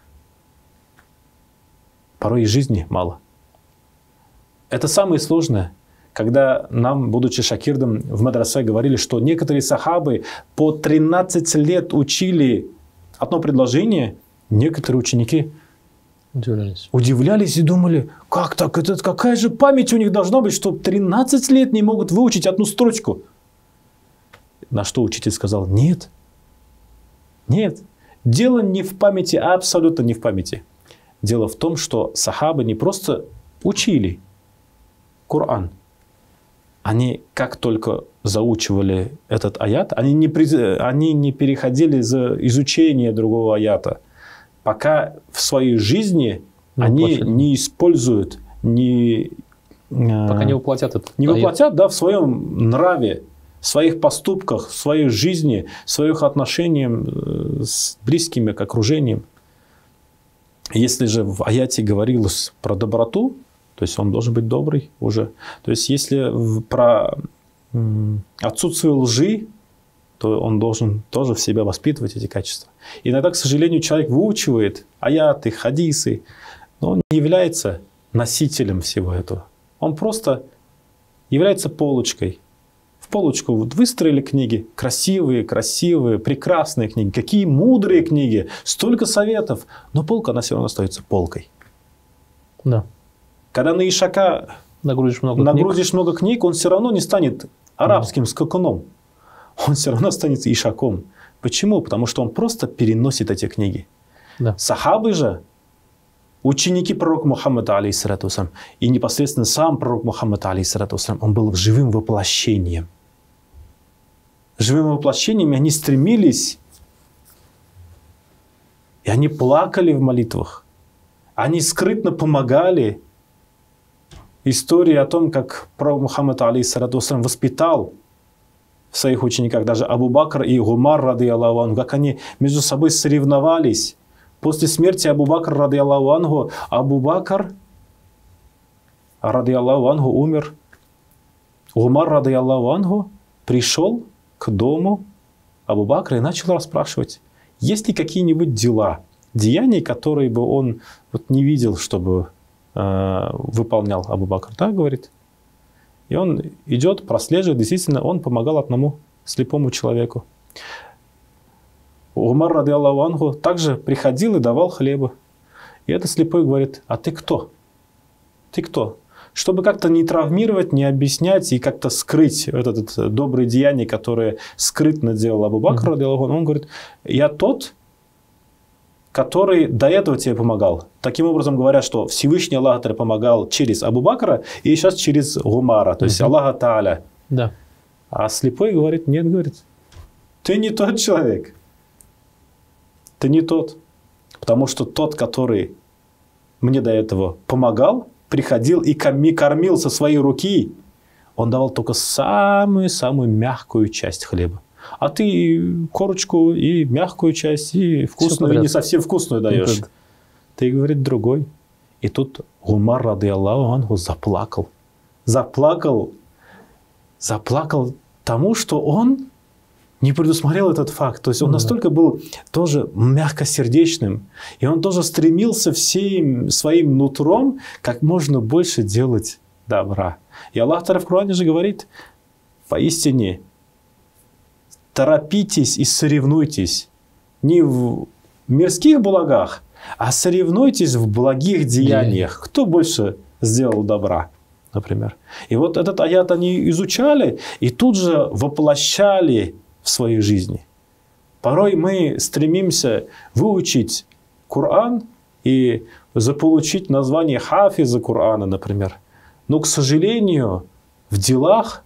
[SPEAKER 3] порой и жизни мало. Это самое сложное. Когда нам, будучи шакирдом, в мадресе говорили, что некоторые сахабы по 13 лет учили одно предложение, некоторые ученики удивлялись и думали: как так? Какая же память у них должна быть, что 13 лет не могут выучить одну строчку? На что учитель сказал: нет. Нет. Дело не в памяти, абсолютно не в памяти. Дело в том, что сахабы не просто учили Коран. Они как только заучивали этот аят, они не переходили за изучение другого аята, пока в своей жизни они не используют,
[SPEAKER 2] пока не воплотят это.
[SPEAKER 3] Не воплотят, да, в своем нраве, в своих поступках, в своей жизни, в своих отношениях с близкими, к окружением. Если же в аяте говорилось про доброту, то есть он должен быть добрый уже. То есть если про отсутствие лжи, то он должен тоже в себя воспитывать эти качества. Иногда, к сожалению, человек выучивает аяты, хадисы, но он не является носителем всего этого. Он просто является полочкой. В полочку выстроили книги, красивые, прекрасные книги. Какие мудрые книги, столько советов. Но полка, она все равно остается полкой.
[SPEAKER 2] Да.
[SPEAKER 3] Когда на ишака нагрузишь много книг, он все равно не станет арабским скакуном. он все равно останется ишаком. Почему? Потому что он просто переносит эти книги.
[SPEAKER 2] Да.
[SPEAKER 3] Сахабы же, ученики пророка Мухаммада, алейхиссалату вассалям, и непосредственно сам пророк Мухаммад, алейхиссалату вассалям, он был живым воплощением. Живым воплощением, и они стремились, и они плакали в молитвах. Они скрытно помогали. История о том, как пророк Мухаммад, алейхиссалату вассалям, воспитал в своих учениках, даже Абу Бакр и Умар, ради Аллаху анху, как они между собой соревновались. После смерти Абу Бакр, ради Аллаху анху, Абу Бакр, ради Аллаху анху, умер. Умар, ради Аллаху анху, пришел к дому Абу Бакра и начал расспрашивать, есть ли какие-нибудь дела, деяния, которые бы он вот не видел, чтобы выполнял Абу Бакр. Так говорит. И он идет, прослеживает, действительно, он помогал одному слепому человеку. Умар, ради Аллаху анху, также приходил и давал хлеба. И этот слепой говорит, а ты кто? Ты кто? Чтобы как-то не травмировать, не объяснять и как-то скрыть это доброе деяние, которое скрытно делал Абу Бакр, ради Аллаху анху, он говорит, я тот, который до этого тебе помогал. Таким образом говоря, что Всевышний Аллах помогал через Абу Бакра и сейчас через Умара, то есть Аллаха Тааля.
[SPEAKER 2] Да.
[SPEAKER 3] А слепой говорит, нет, говорит, ты не тот человек. Ты не тот. Потому что тот, который мне до этого помогал, приходил и кормил со своей руки, он давал только самую-самую мягкую часть хлеба. А ты корочку и мягкую часть, и вкусную, и не совсем вкусную даешь. Ты, говорит, другой. И тут Умар, ради Аллаху анху, заплакал. Заплакал тому, что он не предусмотрел этот факт. То есть он настолько был тоже мягкосердечным, и он тоже стремился всем своим нутром как можно больше делать добра. И Аллах Та'аля в Коране же говорит, поистине, торопитесь и соревнуйтесь не в мирских благах, а соревнуйтесь в благих деяниях. Кто больше сделал добра, например. И вот этот аят они изучали и тут же воплощали в своей жизни. Порой мы стремимся выучить Коран и заполучить название хафиза Корана, например. Но, к сожалению, в делах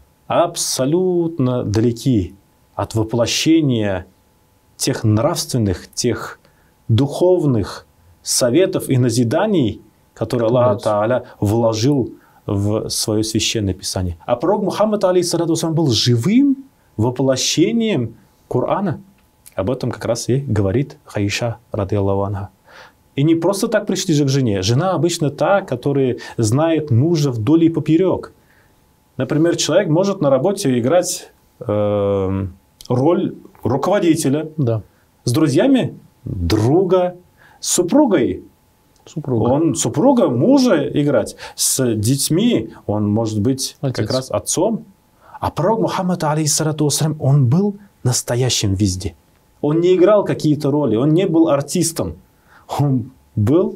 [SPEAKER 3] абсолютно далеки от воплощения тех нравственных, тех духовных советов и назиданий, которые Аллах Та'аля вложил в свое священное писание. А пророк Мухаммад, алейхиссалату вассалям, был живым воплощением Корана. Об этом как раз и говорит Аиша, ради Аллаху анха. И не просто так пришли же к жене. Жена обычно та, которая знает мужа вдоль и поперек. Например, человек может на работе играть роль руководителя,
[SPEAKER 2] Да.
[SPEAKER 3] с друзьями друга, с супругой. Он супруга, мужа играть. С детьми он может быть как раз отцом. А пророк Мухаммад, алейхиссалату вассалям, он был настоящим везде. Он не играл какие-то роли, он не был артистом. Он был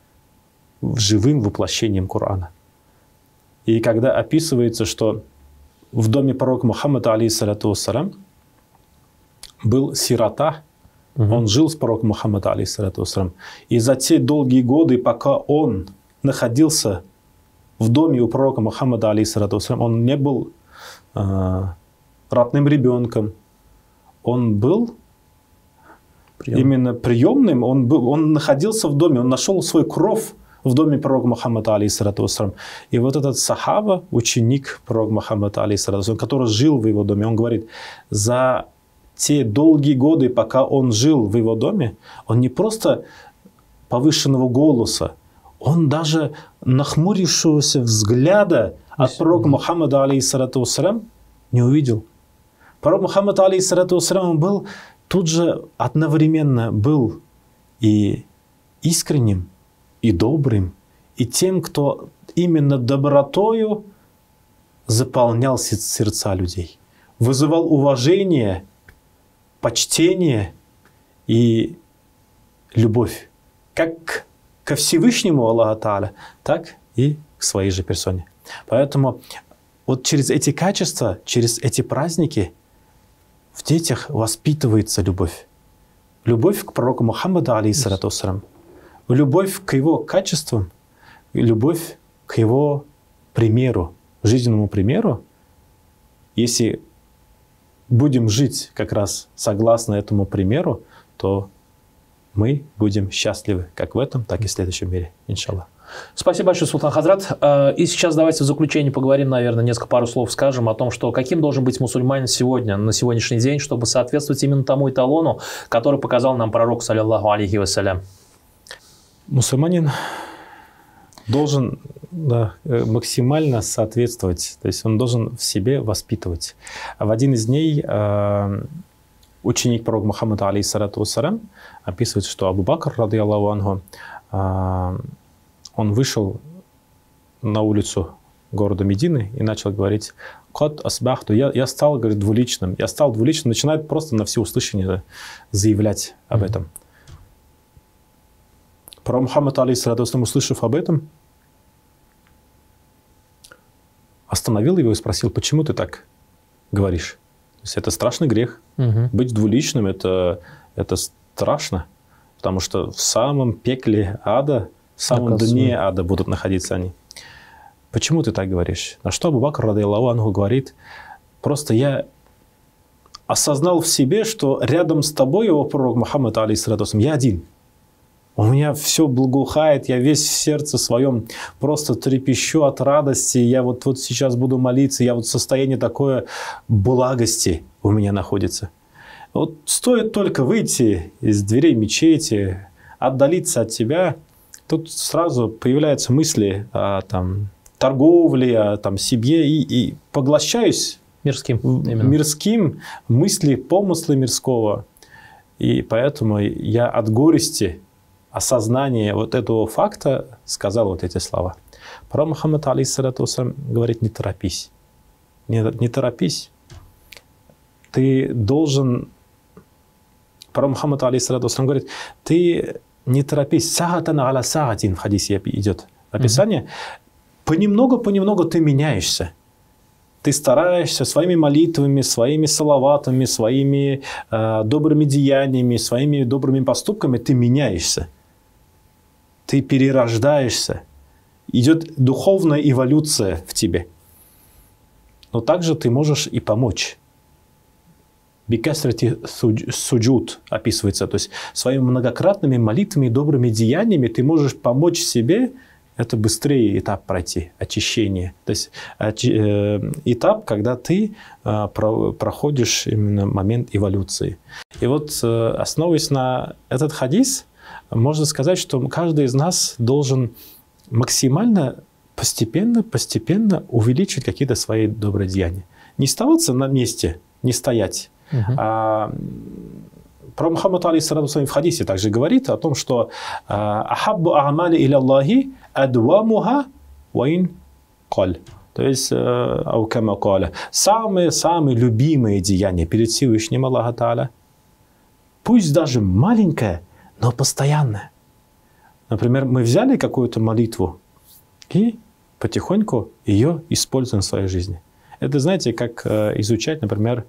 [SPEAKER 3] живым воплощением Корана. И когда описывается, что в доме пророка Мухаммада, алейхиссалату вассалям, был сирота, он жил с пророком Мухаммадом, алейхиссалату вассалям. И за те долгие годы, пока он находился в доме у пророка Мухаммада, алейхиссалату вассалям, он не был родным ребенком. Он был именно приемным, он находился в доме, он нашел свой кров в доме пророка Мухаммада, алейхиссалату вассалям. И вот этот сахаба, ученик пророка Мухаммада, алейхиссалату вассалям, который жил в его доме, он говорит, за те долгие годы, пока он жил в его доме, он не просто повышенного голоса, он даже нахмурившегося взгляда от пророка Мухаммада, алейхиссалату вассалям, не увидел. Пророк Мухаммад, алейхиссалату вассалям, он был тут же одновременно был и искренним, и добрым, и тем, кто именно добротою заполнял сердца людей, вызывал уважение, почтение и любовь как ко Всевышнему Аллаху Та'аля, так и к своей же персоне. Поэтому вот через эти качества, через эти праздники в детях воспитывается любовь. Любовь к пророку Мухаммаду, алейхиссалату вассалям. Любовь к его качествам, любовь к его примеру, жизненному примеру. Если будем жить как раз согласно этому примеру, то мы будем счастливы как в этом, так и в следующем мире, иншаллах.
[SPEAKER 2] Спасибо большое, Султан Хазрат. И сейчас давайте в заключение поговорим, наверное, пару слов скажем о том, что каким должен быть мусульманин сегодня, на сегодняшний день, чтобы соответствовать именно тому эталону, который показал нам пророк, саллиллаху алейхи вассалям.
[SPEAKER 3] Мусульманин должен максимально соответствовать, то есть он должен в себе воспитывать. В один из дней ученик пророка Мухаммада, алейхиссалату вассалям, описывает, что Абу Бакр, ради Аллаху анху, он вышел на улицу города Медины и начал говорить: «Кот асбахту», я стал, говорит, двуличным. Я стал двуличным, начинает просто на всеуслышание заявлять об этом. Пророк Мухаммад, алейхиссалату вассалям, услышав об этом, остановил его и спросил: «Почему ты так говоришь?» То есть это страшный грех. Быть двуличным это страшно, потому что в самом пекле ада, в самом дне ада будут находиться они. Почему ты так говоришь? На что Абу Бакр, ради Аллаху анху, говорит: просто я осознал в себе, что рядом с тобой, о пророк Мухаммад, алейхиссалату вассалям, я один. У меня все благоухает, я весь в сердце своем просто трепещу от радости. Я вот сейчас буду молиться, я вот в состоянии такой благости у меня находится. Вот стоит только выйти из дверей мечети, отдалиться от тебя, тут сразу появляются мысли о торговле, о семье, и поглощаюсь мирским, мысли, помыслы мирского. И поэтому я от горести, осознания вот этого факта сказал вот эти слова. Пророк Мухаммад, алейхиссалату вассалям, говорит: не торопись. Не торопись. Ты должен... Пророк Мухаммад, алейхиссалату вассалям, говорит: ты не торопись. Саатан аля саатин, в хадисе идет описание. Понемногу ты меняешься. Ты стараешься своими молитвами, своими салаватами, своими добрыми деяниями, своими добрыми поступками, ты меняешься. Ты перерождаешься. Идет духовная эволюция в тебе. Но также ты можешь и помочь. Бикасрати суджуд описывается. То есть своими многократными молитвами и добрыми деяниями ты можешь помочь себе. Это быстрее этап пройти, очищение. То есть этап, когда ты проходишь именно момент эволюции. И вот, основываясь на этот хадис, можно сказать, что каждый из нас должен максимально, постепенно увеличить какие-то свои добрые деяния. Не оставаться на месте, не стоять. Пророк Мухаммад, алейхиссалату вассалям, в хадисе также говорит о том, что «Ахаббу а'мали иля Аллахи адвамуха ваин каль». То есть, самые любимые деяния перед Всевышним Аллаха Та'аля, пусть даже маленькое, но постоянное. Например, мы взяли какую-то молитву и потихоньку ее используем в своей жизни. Это, знаете, как изучать, например,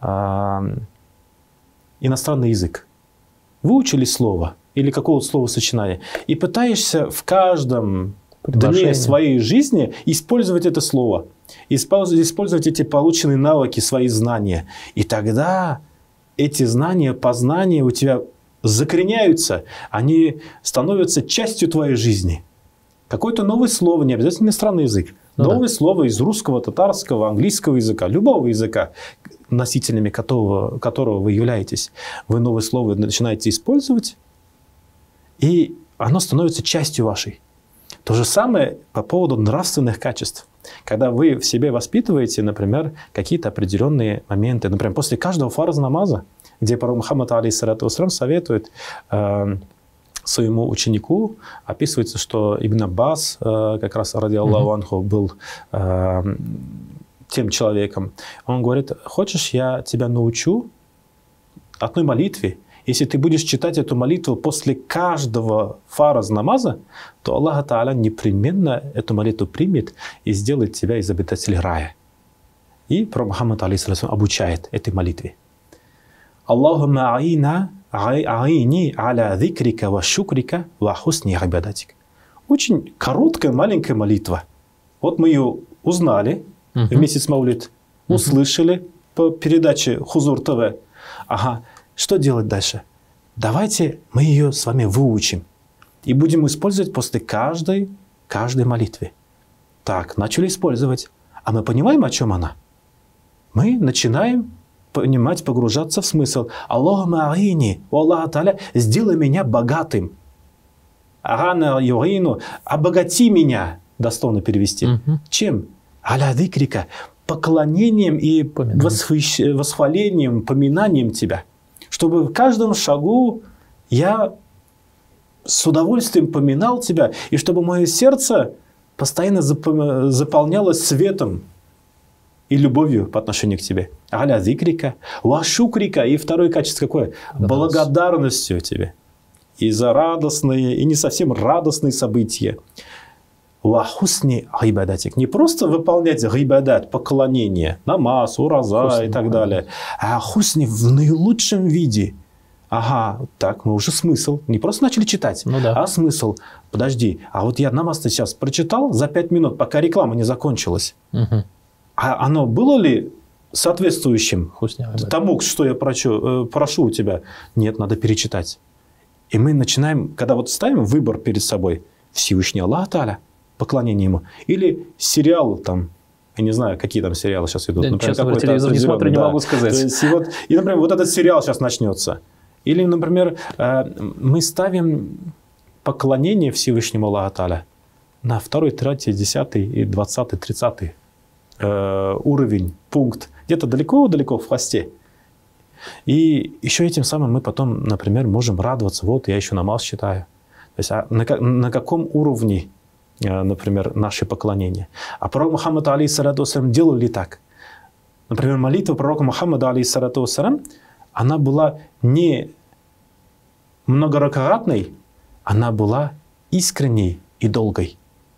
[SPEAKER 3] иностранный язык. Выучили слово или какого-то словосочетания и пытаешься в каждом дне своей жизни использовать это слово, использовать эти полученные навыки, свои знания. И тогда эти знания, познания у тебя закореняются, они становятся частью твоей жизни. Какое-то новое слово, не обязательно иностранный язык, новое слово из русского, татарского, английского языка, любого языка, носителями которого вы являетесь, вы новое слово начинаете использовать, и оно становится частью вашей. То же самое по поводу нравственных качеств. Когда вы в себе воспитываете, например, какие-то определенные моменты, например, после каждого фарз намаза, где пророк Мухаммад, алейхиссалату вассалям, советует своему ученику, описывается, что Ибн Аббас, как раз ради Аллаху анху, был тем человеком. Он говорит: хочешь, я тебя научу одной молитве? Если ты будешь читать эту молитву после каждого фарз намаза, то Аллах Та'аля непременно эту молитву примет и сделает тебя из обитателей рая. И пророк Мухаммад, алейхиссалям, обучает этой молитве. Аллахумма аини аля зикрика ва шукрика ва хусни ибадатик. Очень короткая, маленькая молитва. Вот мы ее узнали в месяц Маулид, услышали по передаче Хузур ТВ. Ага, что делать дальше? Давайте мы ее с вами выучим и будем использовать после каждой молитвы. Так, начали использовать. А мы понимаем, о чем она? Мы начинаем понимать, погружаться в смысл. Аллахумма аини, о Аллах Тааля, сделай меня богатым. Агана юрину, обогати меня, дословно перевести. Чем? Аля зикрика, поклонением и восхвалением, поминанием тебя. Чтобы в каждом шагу я с удовольствием поминал тебя, и чтобы мое сердце постоянно заполнялось светом и любовью по отношению к тебе. Аля зикрика, ва шукрика. И второе качество какое? Благодарностью тебе. И за радостные, и не совсем радостные события. Ва хусни гибадатик. Не просто выполнять гибадат, поклонение, намаз, ураза хусни, и так далее. А хусни в наилучшем виде. Ага, так, мы уже смысл. Не просто начали читать, а смысл. Подожди, а вот я намаз-то сейчас прочитал за 5 минут, пока реклама не закончилась. А оно было ли соответствующим тому, что я прошу у тебя? Нет, надо перечитать. И мы начинаем, когда вот ставим выбор перед собой, Всевышний Аллах Тааля, поклонение ему, или сериал там, я не знаю, какие там сериалы сейчас идут.
[SPEAKER 2] Да,
[SPEAKER 3] например,
[SPEAKER 2] честно, телевизор не смотрю, не могу сказать.
[SPEAKER 3] И, например, вот этот сериал сейчас начнется. Или, например, мы ставим поклонение Всевышнему Аллаху Тааля на 2, 3, 10, 20, 30 уровень, пункт, где-то далеко-далеко в хвосте. И еще этим самым мы потом, например, можем радоваться. Вот, я еще намаз читаю. То есть, на каком уровне, например, наше поклонение? А пророк Мухаммад, алейхиссалату вассалям, делал ли так? Например, молитва пророка Мухаммада, алейхиссалату вассалям, она была не многоракатной, она была искренней и долгой.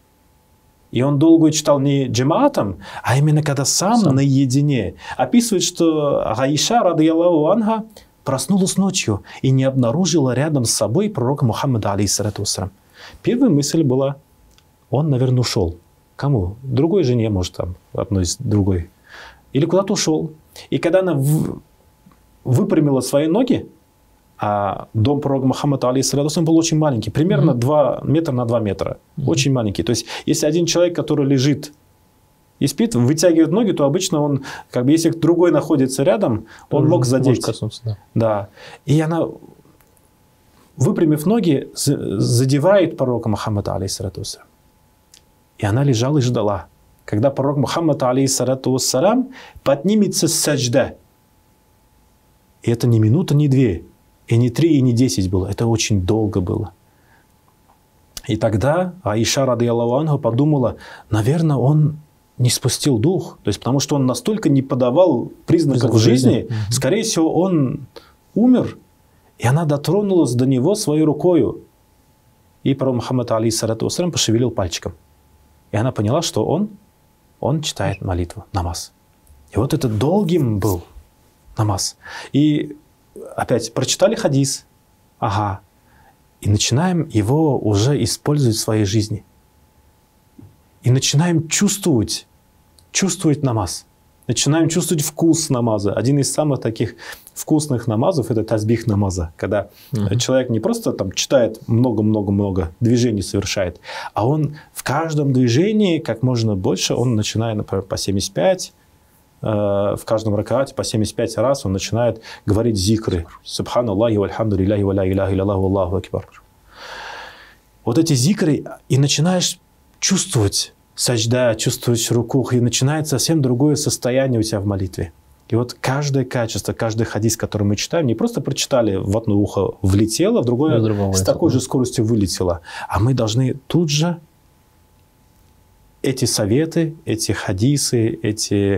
[SPEAKER 3] И он долго читал не джамаатом, а именно когда сам наедине. Описывает, что Аиша, радиаллаху анха, проснулась ночью и не обнаружила рядом с собой пророка Мухаммада, алейхиссалату вассалям. Первая мысль была, он, наверное, ушел. Кому? Другой жене, может, там, одной из другой. Или куда-то ушел. И когда она выпрямила свои ноги, а дом пророка Мухаммада, алейхиссалату вассалям, был очень маленький, примерно 2 метра на 2 метра. Очень маленький. То есть, если один человек, который лежит и спит, вытягивает ноги, то обычно он, как бы, если другой находится рядом, он мог задеть. Коснуться, да. И она, выпрямив ноги, задевает пророка Мухаммада, алейхиссалату вассалям. И она лежала и ждала, когда пророк Мухаммад, алейхиссалату вассалям, поднимется с саджда. И это не минута, не 2. И не 3, и не 10 было. Это очень долго было. И тогда Аиша, радиаллаху анха, подумала, наверное, он не спустил дух. То есть, потому что он настолько не подавал признаков жизни, скорее всего, он умер. И она дотронулась до него своей рукою. И пророк Мухаммад, алейхиссалату вассалям, пошевелил пальчиком. И она поняла, что он читает молитву, намаз. И вот это долгим был намаз. И опять прочитали хадис, ага, и начинаем его уже использовать в своей жизни. И начинаем чувствовать намаз. Начинаем чувствовать вкус намаза. Один из самых таких вкусных намазов – это тазбих намаза, когда человек не просто там читает много-много-много, движений совершает, а он в каждом движении как можно больше, он начинает, например, по 75, в каждом ракаате по 75 раз он начинает говорить зикры. Субханаллахи вальхамдулиллахи ва ла иляха илляллаху валлаху акбар. Вот эти зикры, и начинаешь чувствовать саджда, чувствовать рукух, и начинает совсем другое состояние у тебя в молитве. И вот каждое качество, каждый хадис, который мы читаем, не просто прочитали, в одно ухо влетело, в другое с такой же скоростью вылетело. А мы должны тут же эти советы, эти хадисы, эти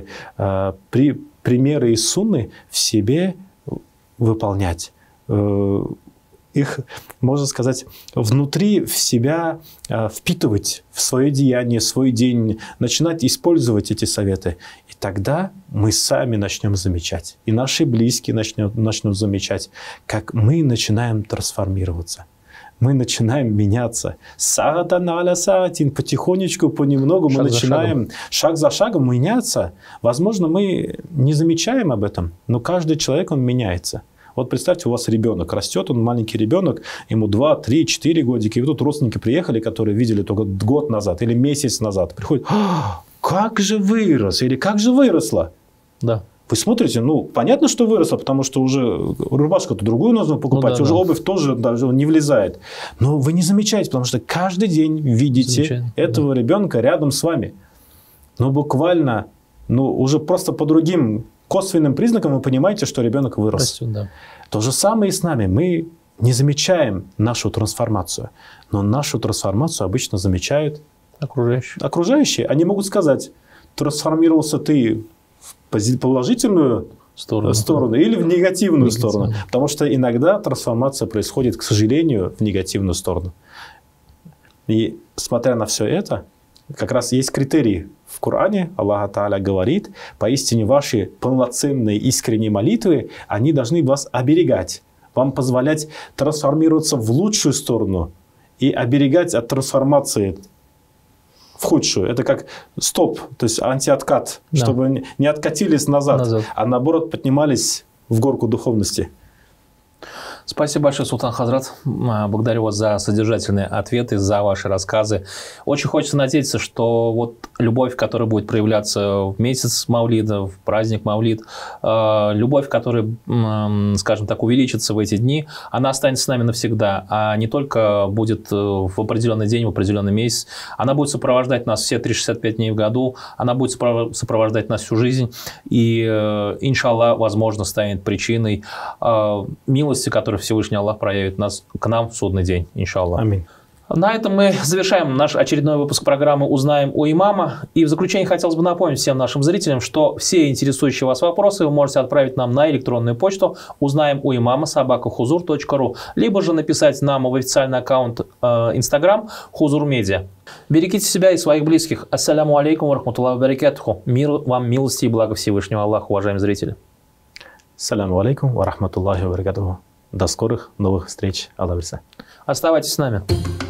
[SPEAKER 3] примеры из сунны в себе выполнять, их, можно сказать, внутри в себя впитывать в свое деяние, свой день, начинать использовать эти советы. И тогда мы сами начнем замечать, и наши близкие начнут замечать, как мы начинаем трансформироваться. Мы начинаем меняться. Саатан аля саатин, потихонечку, понемногу мы начинаем шаг за шагом меняться. Возможно, мы не замечаем об этом, но каждый человек, он меняется. Вот представьте, у вас ребенок растет, он маленький ребенок, ему 2, 3, 4 годика, и вот тут родственники приехали, которые видели только год назад или месяц назад, приходят: как же вырос, или как же выросла.
[SPEAKER 2] Да.
[SPEAKER 3] Вы смотрите, ну, понятно, что выросло, потому что уже рубашку-то другую нужно покупать, уже обувь тоже даже не влезает. Но вы не замечаете, потому что каждый день видите этого ребенка рядом с вами. Но буквально, ну, уже просто по другим косвенным признакам вы понимаете, что ребенок вырос.
[SPEAKER 2] Растет, да.
[SPEAKER 3] То же самое и с нами. Мы не замечаем нашу трансформацию, но нашу трансформацию обычно замечают окружающие. Они могут сказать: трансформировался ты в положительную сторону или в негативную сторону. Потому что иногда трансформация происходит, к сожалению, в негативную сторону. И смотря на все это, как раз есть критерии. В Коране Аллах Тааля говорит: поистине ваши полноценные искренние молитвы, они должны вас оберегать, вам позволять трансформироваться в лучшую сторону и оберегать от трансформации в худшую. Это как стоп, то есть антиоткат, чтобы не откатились назад, а наоборот поднимались в горку духовности.
[SPEAKER 2] Спасибо большое, Султан Хазрат. Благодарю вас за содержательные ответы, за ваши рассказы. Очень хочется надеяться, что вот любовь, которая будет проявляться в месяц Мавлида, в праздник Мавлид, любовь, которая, скажем так, увеличится в эти дни, она останется с нами навсегда, а не только будет в определенный день, в определенный месяц. Она будет сопровождать нас все 365 дней в году, она будет сопровождать нас всю жизнь и, иншаллах, возможно, станет причиной милости, которую Всевышний Аллах проявит к нам в судный день, иншаллах.
[SPEAKER 3] Аминь.
[SPEAKER 2] На этом мы завершаем наш очередной выпуск программы «Узнаем у имама». И в заключение хотелось бы напомнить всем нашим зрителям, что все интересующие вас вопросы вы можете отправить нам на электронную почту узнаемуимама@huzur.ru, либо же написать нам в официальный аккаунт Instagram Хузур-Медиа. Берегите себя и своих близких. Ассаляму алейкум ва рахматуллахи ва баракатуху. Мир вам, милости и блага Всевышнего Аллаха, уважаемые зрители.
[SPEAKER 3] Ассаляму алейкум ва рахматуллахи ва баракатуху. До скорых новых встреч. Аллах.
[SPEAKER 2] Оставайтесь с нами.